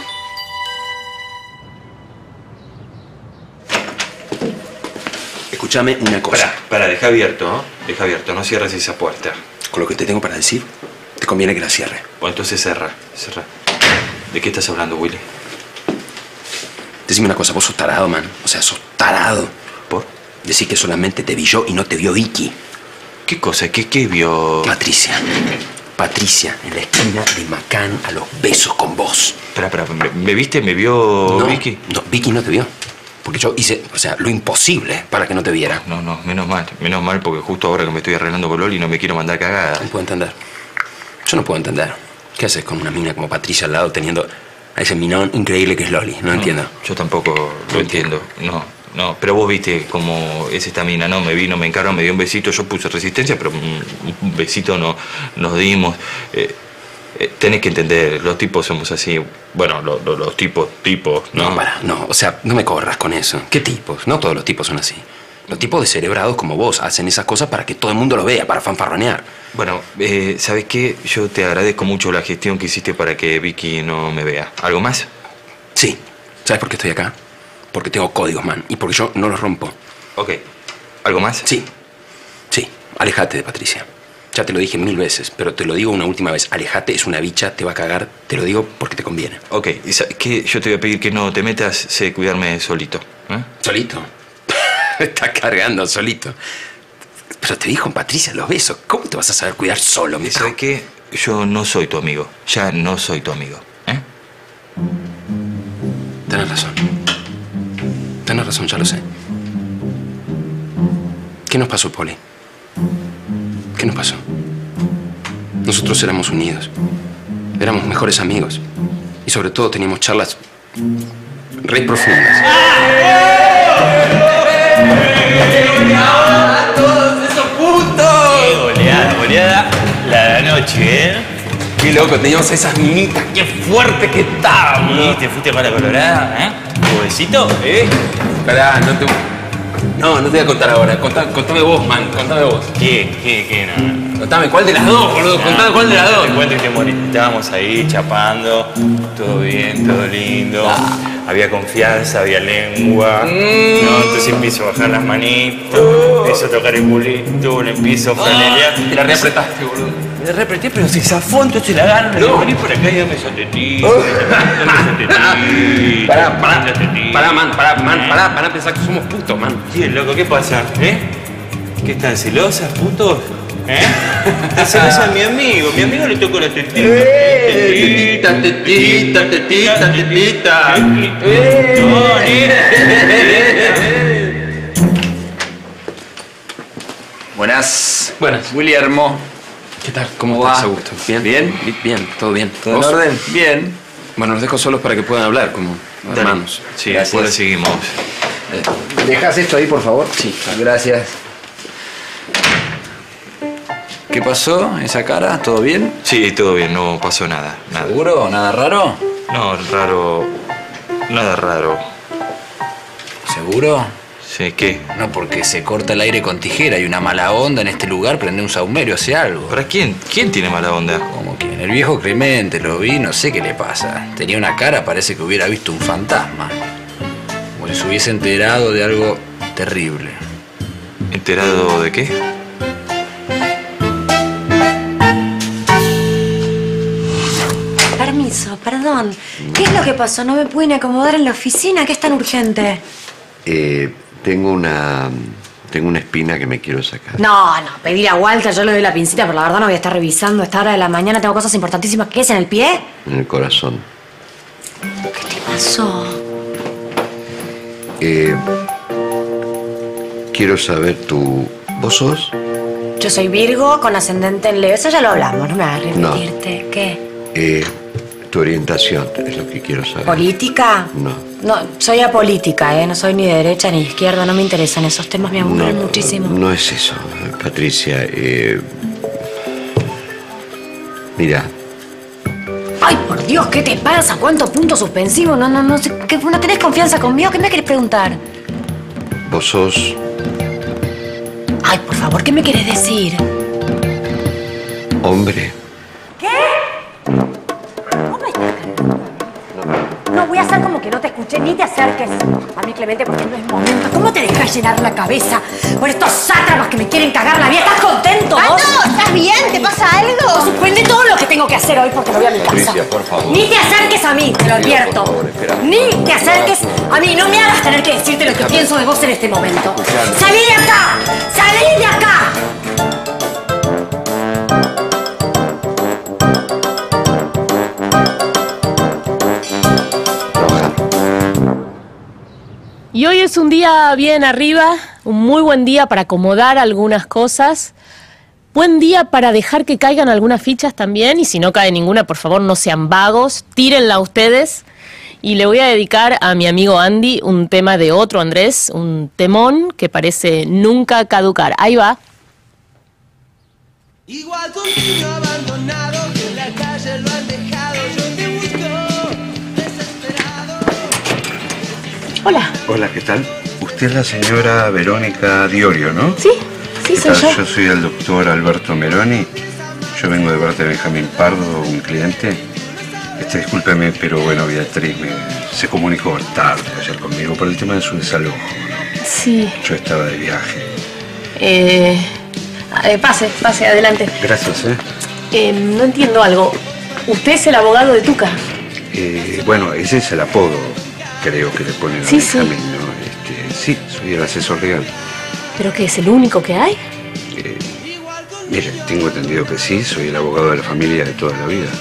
Escúchame una cosa. Para, para, deja abierto, ¿no? Deja abierto, no cierres esa puerta. Con lo que te tengo para decir, te conviene que la cierre. Bueno, entonces cerra, cerra. ¿De qué estás hablando, Willy? Decime una cosa, vos sos tarado, man. O sea, sos tarado. ¿Por? Decir que solamente te vi yo y no te vio Vicky. ¿Qué cosa? ¿Qué, qué vio? Patricia. Patricia, en la esquina de Macán, a los besos con vos. Espera, espera, ¿me, me viste? ¿Me vio No, Vicky? No, Vicky no te vio. Porque yo hice, o sea, lo imposible para que no te viera. No, no, menos mal, menos mal, porque justo ahora que me estoy arreglando con Loli no me quiero mandar cagada. No puedo entender. Yo no puedo entender. ¿Qué haces con una mina como Patricia al lado teniendo a ese minón increíble que es Loli? No, No, entiendo. Yo tampoco lo entiendo. No, no, pero vos viste cómo es esta mina, ¿no? Me vino, me encaró, me dio un besito, yo puse resistencia, pero un, un besito no nos dimos. Eh, eh, tenés que entender, los tipos somos así. Bueno, lo, lo, los tipos, tipos, ¿no? No, para, no, o sea, no me corras con eso. ¿Qué tipos? No todos los tipos son así. Los tipos descerebrados como vos hacen esas cosas para que todo el mundo lo vea, para fanfarronear. Bueno, eh, ¿sabes qué? Yo te agradezco mucho la gestión que hiciste para que Vicky no me vea. ¿Algo más? Sí. ¿Sabes por qué estoy acá? Porque tengo códigos, man. Y porque yo no los rompo. Ok. ¿Algo más? Sí. Sí. Alejate de Patricia. Ya te lo dije mil veces, pero te lo digo una última vez. Alejate, es una bicha, te va a cagar. Te lo digo porque te conviene. Ok. ¿Y sabes qué? Yo te voy a pedir que no te metas, sé cuidarme solito. ¿eh? ¿Solito? Está cargando solito. Pero te dijo Patricia los besos. ¿Cómo te vas a saber cuidar solo, mi ¿Sabes qué? Yo no soy tu amigo. Ya no soy tu amigo. ¿Eh? Tenés razón. Tenés razón, ya lo sé. ¿Qué nos pasó, Poli? ¿Qué nos pasó? Nosotros éramos unidos. Éramos mejores amigos. Y sobre todo teníamos charlas re profundas. ¡Todos esos putos! ¡Qué goleada, goleada! La de anoche, ¿eh? Qué loco, teníamos esas minitas, qué fuerte que estábamos. ¿Y te fuiste para la colorada, eh? ¿Tu besito? ¿Eh? Pará, no te... No, no te voy a contar ahora. Contá, contame vos, man. Contame vos. ¿Qué? ¿Qué? ¿Qué? No, no. Contame, ¿cuál de las dos, boludo? Contame cuál de las dos. Te cuento y te morís. Estábamos ahí chapando. Todo bien, todo lindo. Ah. Había confianza, había lengua. Mm. No, entonces empiezo a bajar las manitos. Oh. Empiezo a tocar el culito. Le empiezo a franelear. Oh. Te la reapretaste, boludo. Me reapreté, pero se zafó, entonces la agarro. No. Vení por acá y dame esa tetita. Oh. Dame esa tetita. Pará, pará. Pará, man, pará, man, pará, pará, pensar que somos putos, man. ¿Qué, loco? ¿Qué pasa? ¿Eh? ¿Qué están celosas, putos? ¿Eh? Están celosas mi amigo. Mi amigo le tocó la tetita. Tetita, tetita, tetita, tetita. Buenas. Buenas. Guillermo. ¿Qué tal? ¿Cómo va? Augusto? ¿Bien? ¿Bien? Bien, todo bien. ¿Todo en orden? Bien. Bueno, los dejo solos para que puedan hablar, como Dale. hermanos. Sí, después seguimos. Eh, ¿Dejas esto ahí, por favor? Sí. Gracias. ¿Qué pasó? ¿Esa cara? ¿Todo bien? Sí, todo bien, no pasó nada. nada. ¿Seguro? ¿Nada raro? No, raro... Nada raro. ¿Seguro? Sí, ¿qué? No, porque se corta el aire con tijera y una mala onda en este lugar, prende un saumerio, hace algo. ¿Para quién? ¿Quién tiene mala onda? ¿Cómo quién? El viejo Clemente, lo vi, no sé qué le pasa. Tenía una cara, parece que hubiera visto un fantasma. Como si se hubiese enterado de algo terrible. ¿Enterado de qué? Permiso, perdón. ¿Qué es lo que pasó? ¿No me pueden acomodar en la oficina? ¿Qué es tan urgente? Eh, tengo una... Tengo una espina que me quiero sacar. No, no, pedir a Walter, yo le doy la pincita, pero la verdad no voy a estar revisando a esta hora de la mañana. Tengo cosas importantísimas. ¿Qué es, en el pie? En el corazón. ¿Qué te pasó? Eh, quiero saber tu... ¿Vos sos? Yo soy Virgo con ascendente en Leo. Eso ya lo hablamos, no me hagas repetirte. No. ¿Qué? Eh, tu orientación es lo que quiero saber. ¿Política? No. No, soy apolítica, ¿eh? No soy ni de derecha ni de izquierda. No me interesan esos temas, me aburren no, muchísimo. No es eso, Patricia. Eh, mira. Ay, por Dios, ¿qué te pasa? ¿Cuántos puntos suspensivos? No, no, no sé. ¿Qué, ¿No tenés confianza conmigo? ¿Qué me querés preguntar? Vos sos... Ay, por favor, ¿qué me querés decir? Hombre. No voy a hacer como que no te escuché, ni te acerques a mí, Clemente, porque no es momento. ¿Cómo te dejas llenar la cabeza por estos sátrapas que me quieren cagar la vida? ¿Estás contento? Ah, no, ¿estás bien? ¿Te pasa algo? Suspende todo lo que tengo que hacer hoy porque me voy a mi casa. Patricia, por favor. Ni te acerques a mí, te lo advierto. Por favor, espera. Ni te acerques a mí. No me hagas tener que decirte lo que pienso de vos en este momento. ¡Salí de acá! ¡Salí de acá! Y hoy es un día bien arriba, un muy buen día para acomodar algunas cosas. Buen día para dejar que caigan algunas fichas también, y si no cae ninguna, por favor, no sean vagos, tírenla ustedes. Y le voy a dedicar a mi amigo Andy un tema de otro Andrés, un temón que parece nunca caducar. Ahí va. Igual que un niño abandonado que en la calle lo han dejado, yo te busco desesperado. Hola. Hola, ¿qué tal? Usted es la señora Verónica Diorio, ¿no? Sí, sí, ¿Qué soy tal? yo. Yo soy el doctor Alberto Meroni. Yo vengo de parte de Benjamín Pardo, un cliente. Este, discúlpeme, pero bueno, Beatriz me, se comunicó tarde ayer conmigo por el tema de su desalojo, ¿no? Sí. Yo estaba de viaje. Eh, eh, pase, pase, adelante. Gracias, ¿eh? Eh, no entiendo algo. ¿Usted es el abogado de Tuca? Eh, bueno, ese es el apodo, creo que le ponen a Sí, sí. Benjamín, ¿no? Este, sí, soy el asesor legal. ¿Pero qué es el único que hay? Eh, mire, tengo entendido que sí, soy el abogado de la familia de toda la vida.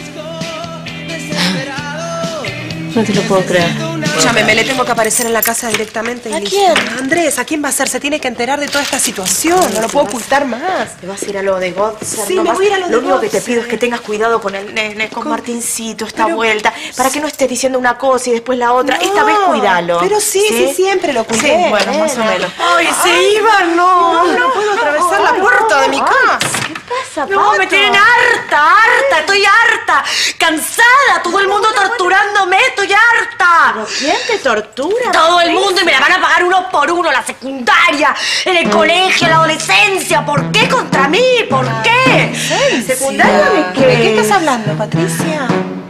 No te lo puedo creer. Escúchame, me le tengo que aparecer en la casa directamente. ¿A quién? Andrés, ¿a quién va a ser? Se tiene que enterar de toda esta situación. No lo puedo ocultar más. ¿Te vas a ir a lo de Godser? Sí, me voy a ir a lo de Lo único que te Godser. pido es que tengas cuidado con el nene, con Martincito, esta vuelta. Para que no estés diciendo una cosa y después la otra. No, Esta vez cuídalo. pero sí, sí, siempre lo cuidé, Sí, bueno, nena. más o menos. Ay, se iban, no. No puedo atravesar la puerta de mi casa. ¿Qué pasa, No, Pato? me tienen harta, harta, estoy harta, cansada, todo el mundo torturándome, estoy harta. ¿Pero quién te tortura? Todo el mundo y me la van a pagar uno por uno, la secundaria, en el colegio, la adolescencia. ¿Por qué contra mí? ¿Por qué? ¿Secundaria de qué? ¿De qué estás hablando, Patricia?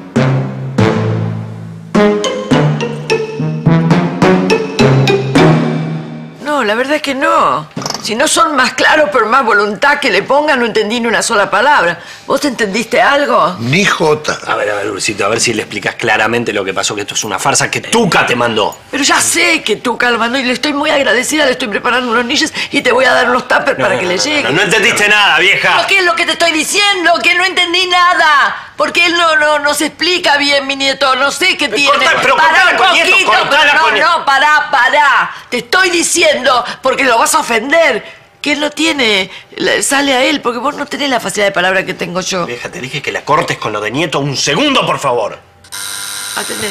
No, la verdad es que no. Si no son más claros, por más voluntad que le pongan, no entendí ni una sola palabra. ¿Vos te entendiste algo? Ni jota. A ver, a ver, Ursito, a ver si le explicas claramente lo que pasó, que esto es una farsa que Tuca te mandó. Pero ya sé que tú, Calvando, y le estoy muy agradecida, le estoy preparando unos niches y te voy a dar unos tuppers para que le lleguen. No, no entendiste nada, vieja. ¿Pero qué es lo que te estoy diciendo? Que no entendí nada. Porque él no, no, no se explica bien, mi nieto. No sé qué tiene. corta- pero Pará cortala un con nieto, poquito. cortala No, con nieto. no, pará, pará. Te estoy diciendo porque lo vas a ofender. Que él no tiene, la- sale a él, porque vos no tenés la facilidad de palabra que tengo yo. Vieja, te dije que la cortes con lo de nieto un segundo, por favor. Atendé.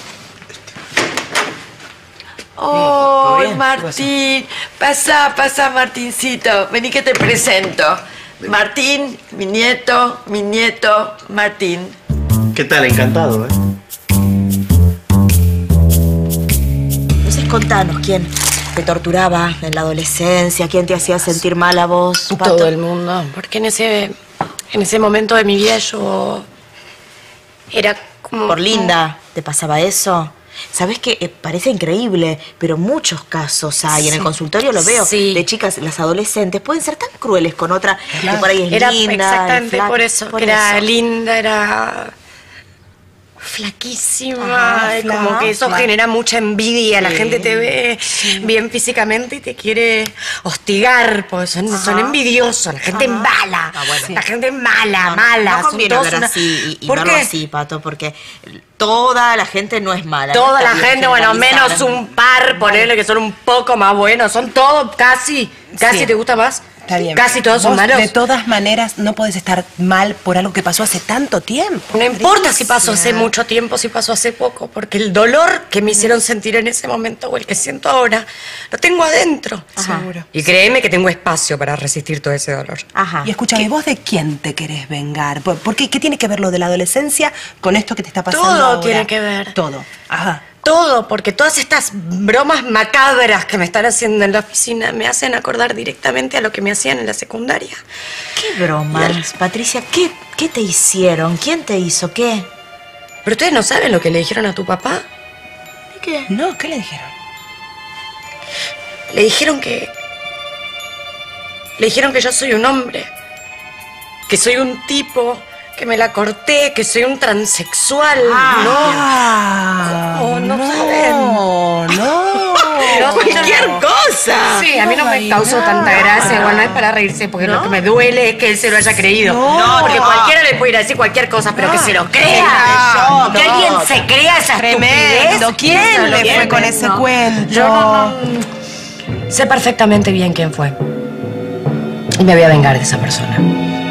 Oh, bien? Martín. Pasa, pasa, Martincito. Vení que te presento. Martín, mi nieto, mi nieto, Martín. ¿Qué tal? Encantado, ¿eh? Entonces contanos, ¿quién te torturaba en la adolescencia? ¿Quién te hacía sentir mal a vos, Pato? Todo el mundo. Porque en ese, en ese momento de mi vida yo era como... Por linda, ¿te pasaba eso? ¿Sabés qué? Eh, parece increíble, pero muchos casos hay. En el Sí. consultorio lo veo. Sí. De chicas, las adolescentes pueden ser tan crueles con otra que por ahí es Era linda. exactamente flaca. por eso. Por que era eso. linda, era flaquísima. Ajá, y como fla- que eso fla- genera mucha envidia. La Sí, gente te ve bien físicamente y te quiere hostigar. Pues son, Ajá. son envidiosos. La gente es Ajá. mala. Ah, bueno. La gente es mala, No, mala. No Son conviene todos hablar una- así y, y ¿Por verlo qué? así, Pato, porque toda la gente no es mala. no Toda está la bien gente, bueno, generalizar. menos un par, ponerle que son un poco más buenos. Son todos casi. ¿Casi Sí. te gusta más? Está bien. Casi todos son Vos, malos. De todas maneras, no podés estar mal por algo que pasó hace tanto tiempo. No importa si pasó hace mucho tiempo, si pasó hace poco, porque el dolor que me hicieron sentir en ese momento o el que siento ahora, lo tengo adentro. Seguro. Y créeme que tengo espacio para resistir todo ese dolor. Ajá. Y escúchame, ¿vos de quién te querés vengar? ¿Por, por qué, qué tiene que ver lo de la adolescencia con esto que te está pasando Todo ahora? tiene que ver. Todo. Ajá. Todo, porque todas estas bromas macabras que me están haciendo en la oficina me hacen acordar directamente a lo que me hacían en la secundaria. ¿Qué bromas, Patricia? ¿Qué, ¿Qué te hicieron? ¿Quién te hizo qué? Pero ustedes no saben lo que le dijeron a tu papá. ¿De qué? No, ¿qué le dijeron? Le dijeron que... Le dijeron que yo soy un hombre. Que soy un tipo, que me la corté, que soy un transexual. Ah, no. No, no, no, saben. no. Pero ¡Cualquier cosa! Sí, a mí no me causó tanta gracia. Igual no es para reírse, porque lo que me duele es que él se lo haya creído. No. porque cualquiera le puede ir a decir cualquier cosa, pero que se lo crea. No, que no. alguien se crea esa Tremendo. estupidez. ¿Quién le fue con ese cuento? Yo no, no. Sé perfectamente bien quién fue. Y me voy a vengar de esa persona.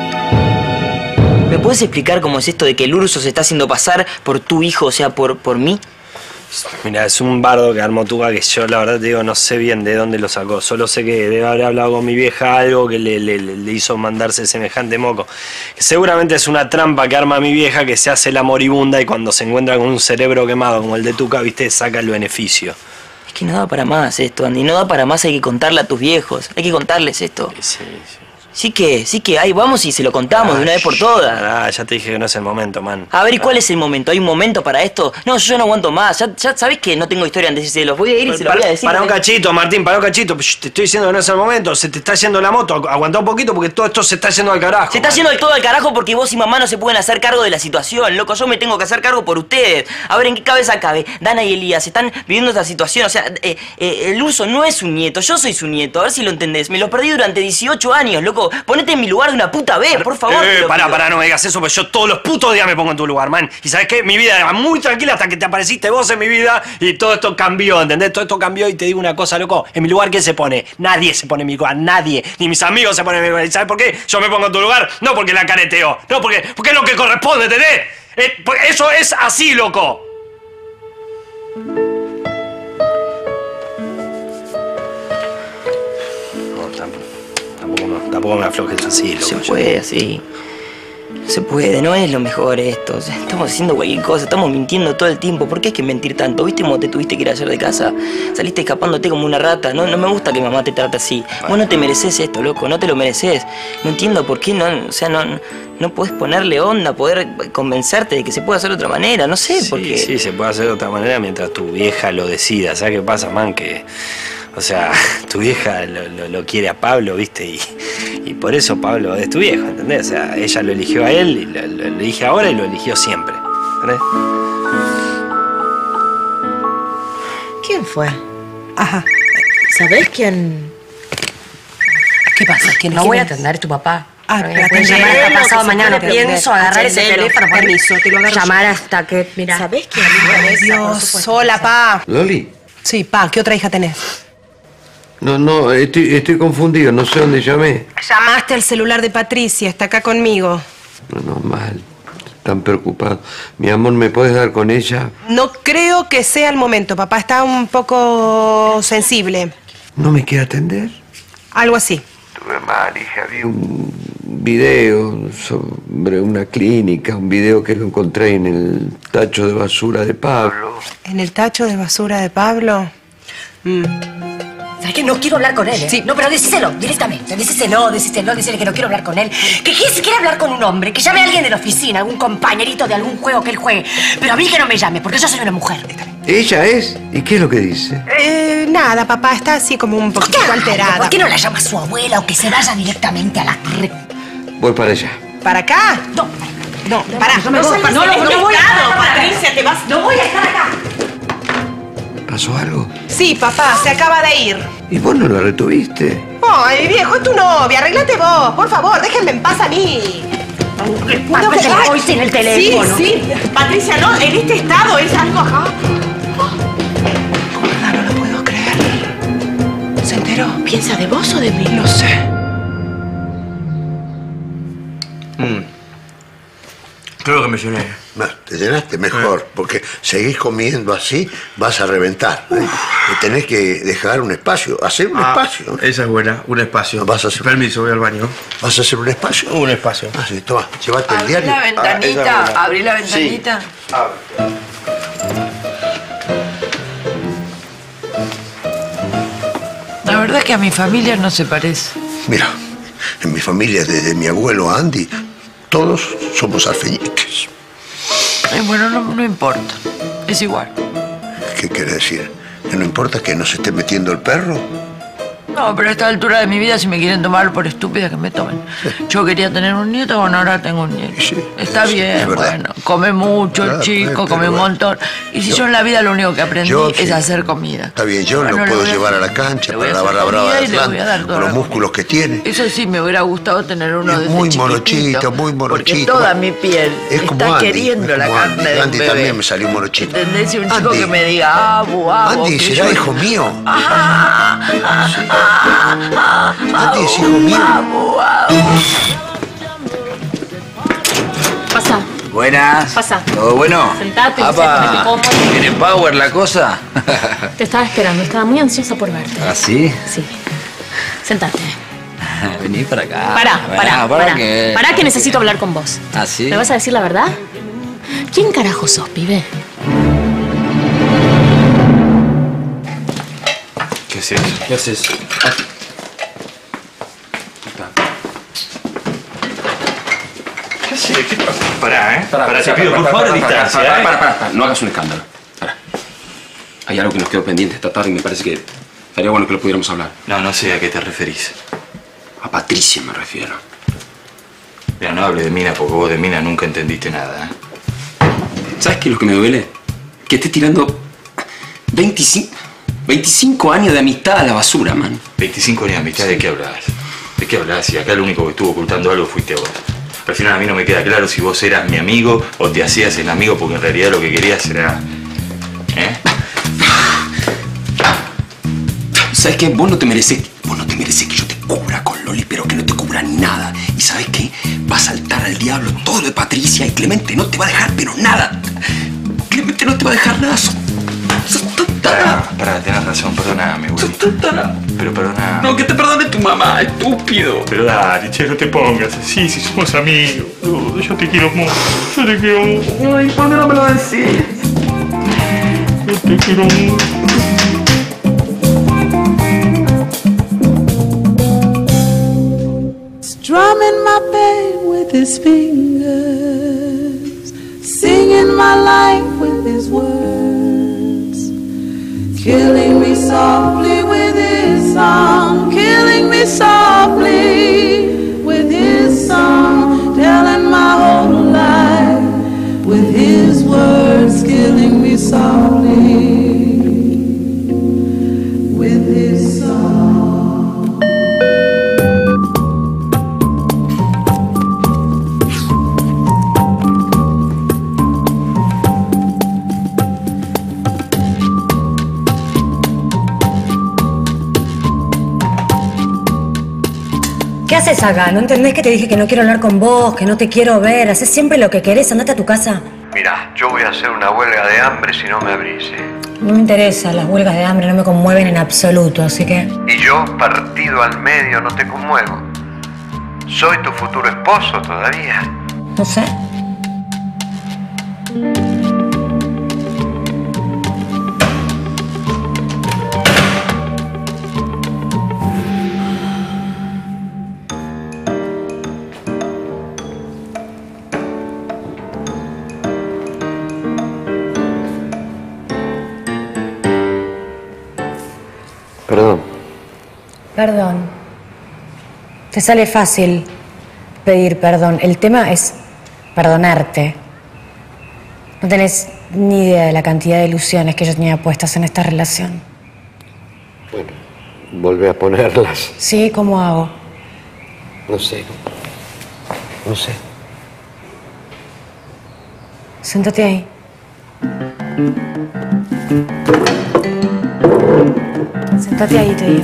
¿Me puedes explicar cómo es esto de que el Urso se está haciendo pasar por tu hijo, o sea, por, por mí? Mira, es un bardo que armó Tuca que yo la verdad te digo no sé bien de dónde lo sacó. Solo sé que debe haber hablado con mi vieja algo que le, le, le hizo mandarse semejante moco. Que seguramente es una trampa que arma mi vieja que se hace la moribunda y cuando se encuentra con un cerebro quemado como el de Tuca, viste, saca el beneficio. Es que no da para más esto, Andy. No da para más, hay que contarle a tus viejos. Hay que contarles esto. Sí, sí. Sí que, sí que, ahí vamos y se lo contamos de una vez por todas. Ah, ya te dije que no es el momento, man. A ver, ¿y cuál es el momento? ¿Hay un momento para esto? No, yo no aguanto más. Ya, ya sabés que no tengo historia antes de los voy a ir y se los voy a decir. Para un cachito, Martín, para un cachito. Te estoy diciendo que no es el momento. Se te está yendo la moto. Aguantá un poquito porque todo esto se está yendo al carajo. Se está yendo todo al carajo porque vos y mamá no se pueden hacer cargo de la situación. Loco, yo me tengo que hacer cargo por ustedes. A ver, ¿en qué cabeza cabe? Dana y Elías están viviendo esta situación. O sea, eh, eh, el Urso no es un nieto. Yo soy su nieto. A ver si lo entendés. Me lo perdí durante dieciocho años, loco. Ponete en mi lugar de una puta vez, por favor. Eh, te pará, pido. pará, no me digas eso, porque yo todos los putos días me pongo en tu lugar, man. Y ¿sabes qué? Mi vida era muy tranquila hasta que te apareciste vos en mi vida y todo esto cambió, ¿entendés? Todo esto cambió y te digo una cosa, loco. En mi lugar, ¿quién se pone? Nadie se pone en mi lugar, nadie. Ni mis amigos se ponen en mi lugar. ¿Y sabes por qué? Yo me pongo en tu lugar, no porque la careteo, no porque, porque es lo que corresponde, ¿entendés? Eh, porque eso es así, loco. Tampoco, no, tampoco me aflojes así, loco. Se puede así. No se puede, no es lo mejor esto. O sea, estamos haciendo cualquier cosa, estamos mintiendo todo el tiempo. ¿Por qué hay que mentir tanto? ¿Viste cómo te tuviste que ir ayer de casa? Saliste escapándote como una rata. No, no me gusta que mamá te trate así. Vos no te mereces esto, loco, no te lo mereces. No entiendo por qué no, o sea, no, no, no podés ponerle onda, poder convencerte de que se puede hacer de otra manera. No sé, Sí, porque... sí, se puede hacer de otra manera mientras tu vieja lo decida. ¿Sabes qué pasa, man? Que, o sea, tu vieja lo, lo, lo quiere a Pablo, ¿viste? Y, y por eso Pablo es tu viejo, ¿entendés? O sea, ella lo eligió a él, y lo, lo elige ahora y lo eligió siempre, ¿entendés? ¿Quién fue? Ajá. ¿Sabés quién? ¿Qué pasa? ¿Quién No quién voy a es? atender tu papá. Ah, No pero me puedes llamar hasta pasado mañana. Pienso agarrar ese teléfono. Permiso, te lo agarro. Llamar hasta que, mira. ¿Sabés quién? Ay, Dios, hola, pa. ¿Loli? Sí, pa, ¿qué otra hija tenés? No, no, estoy, estoy confundido, no sé dónde llamé. Llamaste al celular de Patricia, está acá conmigo. No, no, mal. Tan preocupado. Mi amor, ¿me puedes dar con ella? No creo que sea el momento, papá. Está un poco sensible. ¿No me quiere atender? Algo así. Tuve mal, hija. Vi un video sobre una clínica, un video que lo encontré en el tacho de basura de Pablo. ¿En el tacho de basura de Pablo? Mm. ¿Sabes qué? No quiero hablar con él, ¿eh? Sí. No, pero decíselo directamente. Decíselo, decíselo, decísele que no quiero hablar con él. Que si quiere hablar con un hombre, que llame a alguien de la oficina, algún compañerito de algún juego que él juegue. Pero a mí que no me llame, porque yo soy una mujer. ¿Ella es? ¿Y qué es lo que dice? Eh, nada, papá, está así como un poquito alterada. ¿Por qué no la llama su abuela o que se vaya directamente a la... Voy para allá. ¿Para acá? No. No, pará. No, me voy, no, no, no, no voy a estar, Patricia, te vas. No voy a estar acá. ¿Pasó algo? Sí, papá, se acaba de ir. ¿Y vos no la retuviste? Ay, viejo, es tu novia. Arreglate vos, por favor, déjenme en paz a mí. Patricia, me voy sin el teléfono. Sí, sí. Patricia, no, en este estado es algo... Ajá. ¿Cómo no lo puedo creer? ¿Se enteró? ¿Piensa de vos o de mí? No sé. Mm. Creo que me llené. Bueno, te llenaste mejor, porque seguís comiendo así, vas a reventar. ¿eh? Y tenés que dejar un espacio, hacer un Ah, espacio. Esa es buena, un espacio. Vas a hacer... Permiso, voy al baño. ¿Vas a hacer un espacio? Un espacio. Ah, sí, toma, llévate el Abrí diario. la ventanita, Ah, abrí la ventanita. La verdad es que a mi familia no se parece. Mira, en mi familia, desde mi abuelo a Andy, todos somos alfeñiques. Eh, bueno, no, no importa. Es igual. ¿Qué quiere decir? ¿Que no importa que nos esté metiendo el perro? No, pero a esta altura de mi vida, si me quieren tomar por estúpida, que me tomen. Yo quería tener un nieto, bueno, ahora tengo un nieto. Está bien, bueno. Come mucho el Claro, chico, pero come un bueno. montón. Y si yo, en la vida lo único que aprendí Yo, es sí. hacer comida. Está bien, yo Bueno, lo le puedo voy a llevar a hacer- la cancha le voy para a la hacer barra brava comida de y le voy a dar Atlanta, toda con los la- músculos que tiene. Eso sí, me hubiera gustado tener uno Es desde muy chiquitito, morochito, muy morochito. Porque toda mi piel Es como está Andy, queriendo es la como carne Andy. de un Andy bebé. también me salió morochito. ¿Entendés? Y un chico Andy. que me diga, abu, abu. Andy, que será yo- hijo mío. Ah, Andy es hijo mío. Pasa. Buenas. Pasa. ¿Todo bueno? Sentate, no sé, Apa, ponete cómodo. ¿Tiene power la cosa? Te estaba esperando, estaba muy ansiosa por verte. ¿Ah, sí? Sí. Sentate. Vení para acá. Pará, Pará, pará, para pará. que... Pará que necesito hablar con vos. ¿Ah, sí? ¿Me vas a decir la verdad? ¿Quién carajo sos, pibe? ¿Qué es eso? ¿Qué haces? Sí, ¿qué pasa? Pará, ¿eh? Pará, Pará, te pará, pido, pará, por favor, pará, pará, distancia, pará, ¿eh? pará, pará, pará. No hagas un escándalo. Pará. Hay algo que nos quedó pendiente esta tarde y me parece que estaría bueno que lo pudiéramos hablar. No, no sé a qué te referís. A Patricia me refiero. Mira, no hable de Mina porque vos de Mina nunca entendiste nada, ¿eh? ¿Sabes qué es lo que me duele? Que estés tirando veinticinco, veinticinco años de amistad a la basura, man. veinticinco años de amistad, ¿de qué hablas? ¿De qué hablas? Y acá el único que estuvo ocultando algo fuiste vos. Al final a mí no me queda claro si vos eras mi amigo o te hacías el amigo porque en realidad lo que querías era... ¿Eh? ¿Sabes qué? Vos no te mereces... Vos no te mereces que yo te cubra con Loli, pero que no te cubra ni nada. ¿Y sabes qué? Va a saltar al diablo todo lo de Patricia y Clemente no te va a dejar, pero nada. Clemente no te va a dejar nada. Sos, sos tan tarado. Pará, pará, tenés razón, perdóname, güey. Sos tan tarado. Pero perdóname. No, que te perdone tu mamá, estúpido. Pero dale, che, no te pongas así, si somos amigos. No, yo te quiero mucho, yo te quiero mucho. Ay, ¿por qué no me lo decís? Yo te quiero mucho. Strumming my pain with his fingers, singing my life with his words, killing me softly with his song, killing me softly with his song, telling my whole life with his words, killing me softly with his song. ¿Qué haces acá? ¿No entendés que te dije que no quiero hablar con vos, que no te quiero ver? Haces siempre lo que querés, andate a tu casa. Mirá, yo voy a hacer una huelga de hambre si no me abrís, ¿eh? No me interesa, las huelgas de hambre no me conmueven en absoluto, así que... Y yo, partido al medio, no te conmuevo. ¿Soy tu futuro esposo todavía? No sé. Perdón. Perdón. Te sale fácil pedir perdón. El tema es perdonarte. No tenés ni idea de la cantidad de ilusiones que yo tenía puestas en esta relación. Bueno, volvé a ponerlas. ¿Sí? ¿Cómo hago? No sé. No sé. Siéntate ahí. Siéntate ahí, te digo.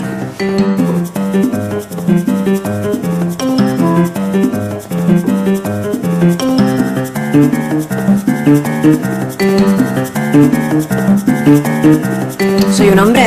¿Soy un hombre?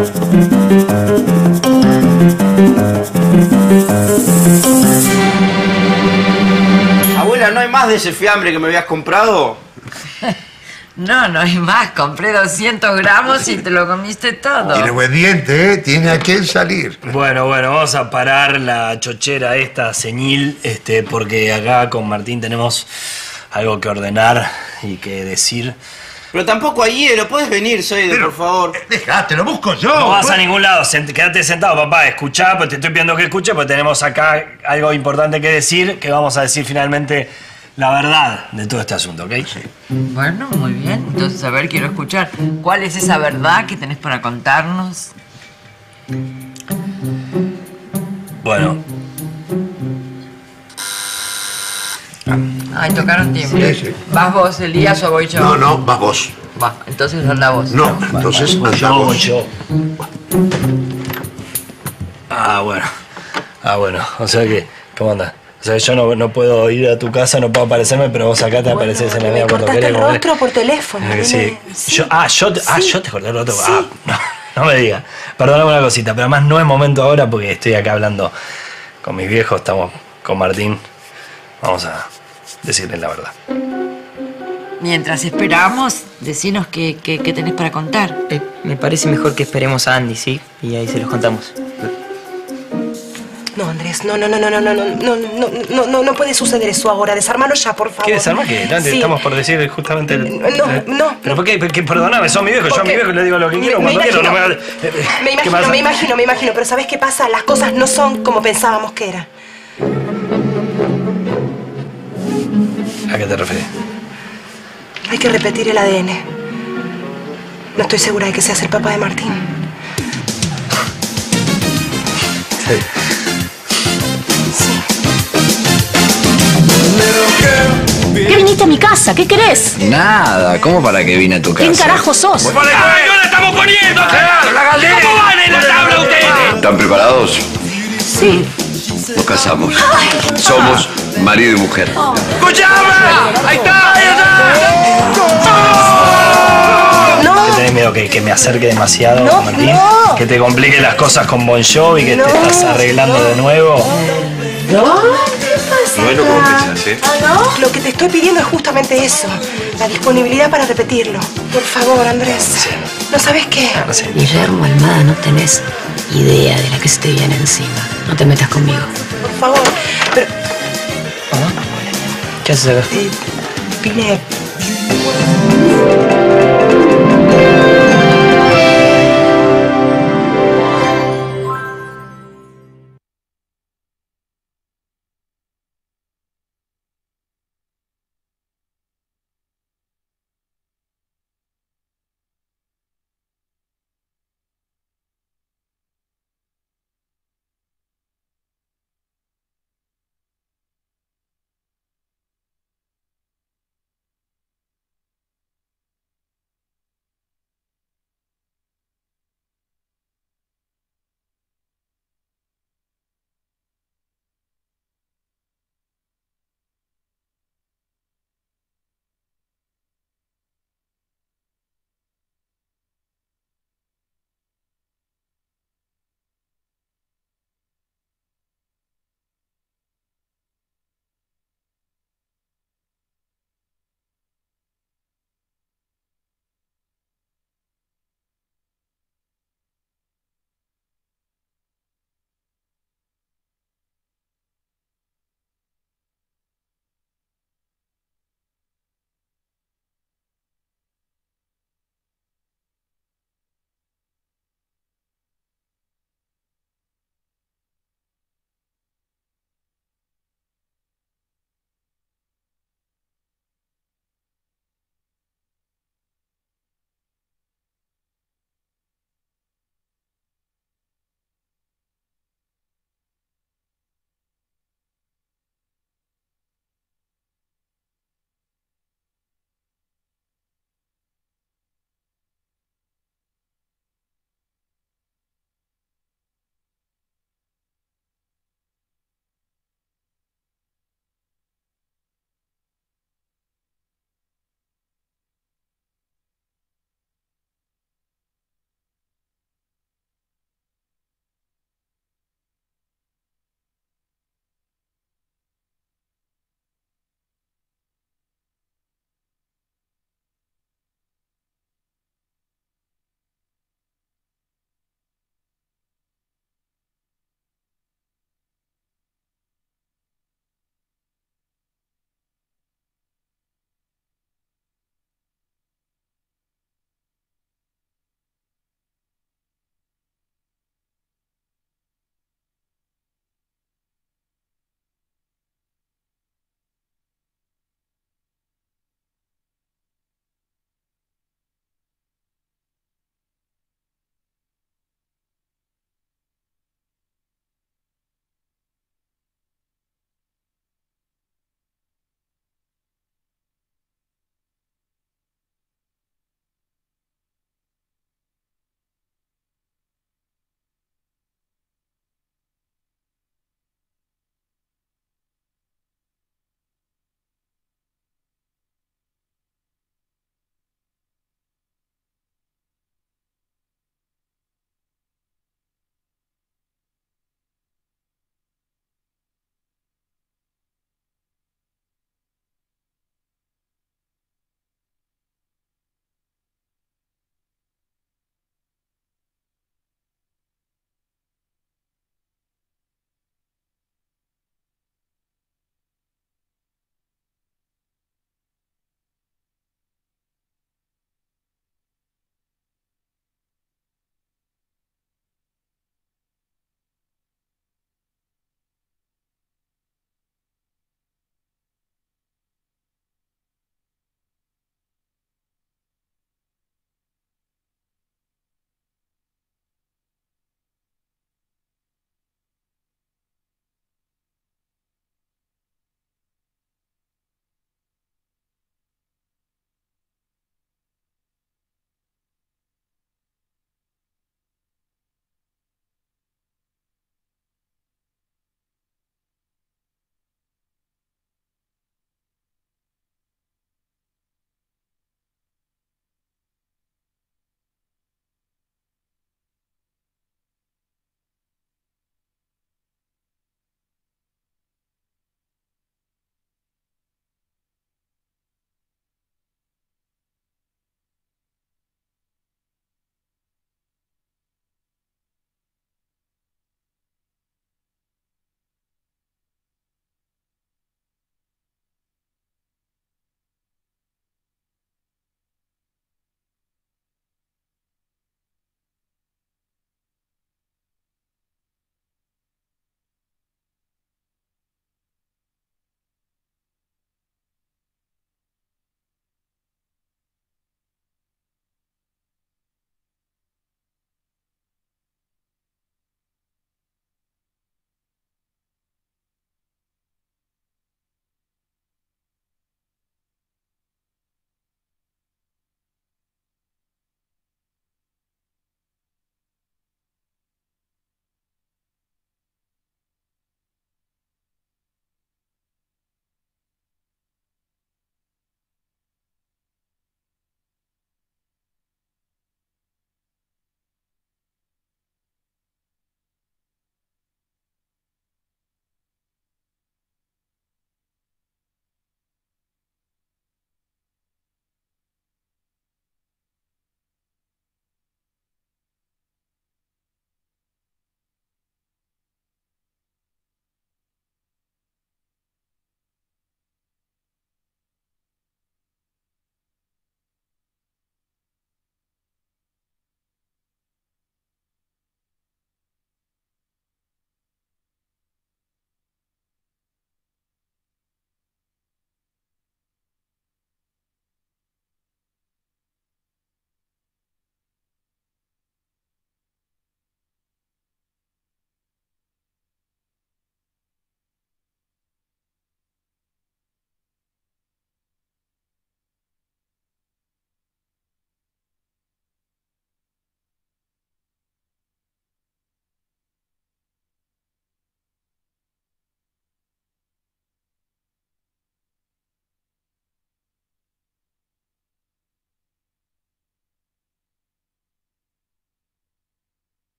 Abuela, ¿no hay más de ese fiambre que me habías comprado? No, no hay más. Compré doscientos gramos y te lo comiste todo. Tiene buen diente, ¿eh? Tiene a quién salir. Bueno, bueno, vamos a parar la chochera esta señil, este, porque acá con Martín tenemos algo que ordenar y que decir. Pero tampoco hay hielo, puedes venir, Seido, por favor. Dejate, lo busco yo. No vas a ningún lado, Sent- quédate sentado, papá, escuchá, pues te estoy pidiendo que escuches, porque tenemos acá algo importante que decir, que vamos a decir finalmente la verdad de todo este asunto, ¿ok? Bueno, muy bien. Entonces, a ver, quiero escuchar. ¿Cuál es esa verdad que tenés para contarnos? Bueno. Ay, tocaron timbre. Sí, sí. ¿Vas vos, Elías, o voy yo? No, no, vas vos. Va, entonces anda vos. No, entonces Voy anda yo, voy vos. yo. Ah, bueno. Ah, bueno. O sea que, ¿cómo andás? O sea, yo no, no puedo ir a tu casa, no puedo aparecerme, pero vos acá te apareces en la mía cuando Cortaste querés. el como rostro por teléfono. querés. nene. Sí. Yo, ah, yo te, ah, Sí. yo te corté el rostro. Sí. Ah, no, no me digas. Perdóname una cosita, pero además no es momento ahora porque estoy acá hablando con mis viejos, estamos con Martín. Vamos a decirles la verdad. Mientras esperamos, decinos qué, qué, qué tenés para contar. Eh, me parece mejor que esperemos a Andy, ¿sí? Y ahí se los contamos. No, Andrés, no, no, no, no, no, no, no, no, no, no, no, no puede suceder eso ahora. Desarmalo ya, por favor. ¿Qué desarma? ¿Qué? No, Sí. Estamos por decir justamente... El, No, no. ¿Pero por qué? Porque, perdóname, son mi viejo. Yo a mi viejo le digo lo que Me- quiero me cuando quiero. No me, imagino. eh, Me ¿qué imagino, pasa? me imagino, me imagino. Pero ¿sabes qué pasa? Las cosas no son como pensábamos que eran. ¿A qué te refieres? Hay que repetir el A D N. No estoy segura de que seas el papá de Martín. Sí. ¿Qué viniste a mi casa? ¿Qué querés? Nada, ¿cómo para qué vine a tu casa? ¿Quién carajo sos? ¡No la estamos poniendo! ¿Cómo van en la tabla ustedes? ¿Están preparados? Sí. Nos casamos. Somos marido y mujer. ¡Escuchame! ¡Ahí está! ¡Ahí ¿Que tenés miedo que, que me acerque demasiado, No, Martín? no. ¿Que te complique las cosas con Bon Jovi? ¿Que No, te estás arreglando de nuevo? ¿No? No es lo que vos pensás, ¿eh? ¿No? Lo que te estoy pidiendo es justamente eso. La disponibilidad para repetirlo. Por favor, Andrés. ¿No sabes qué? Guillermo Almada, no tenés idea de la que se te viene encima. No te metas conmigo. Por favor. Pero ¿Qué haces acá? eh, vine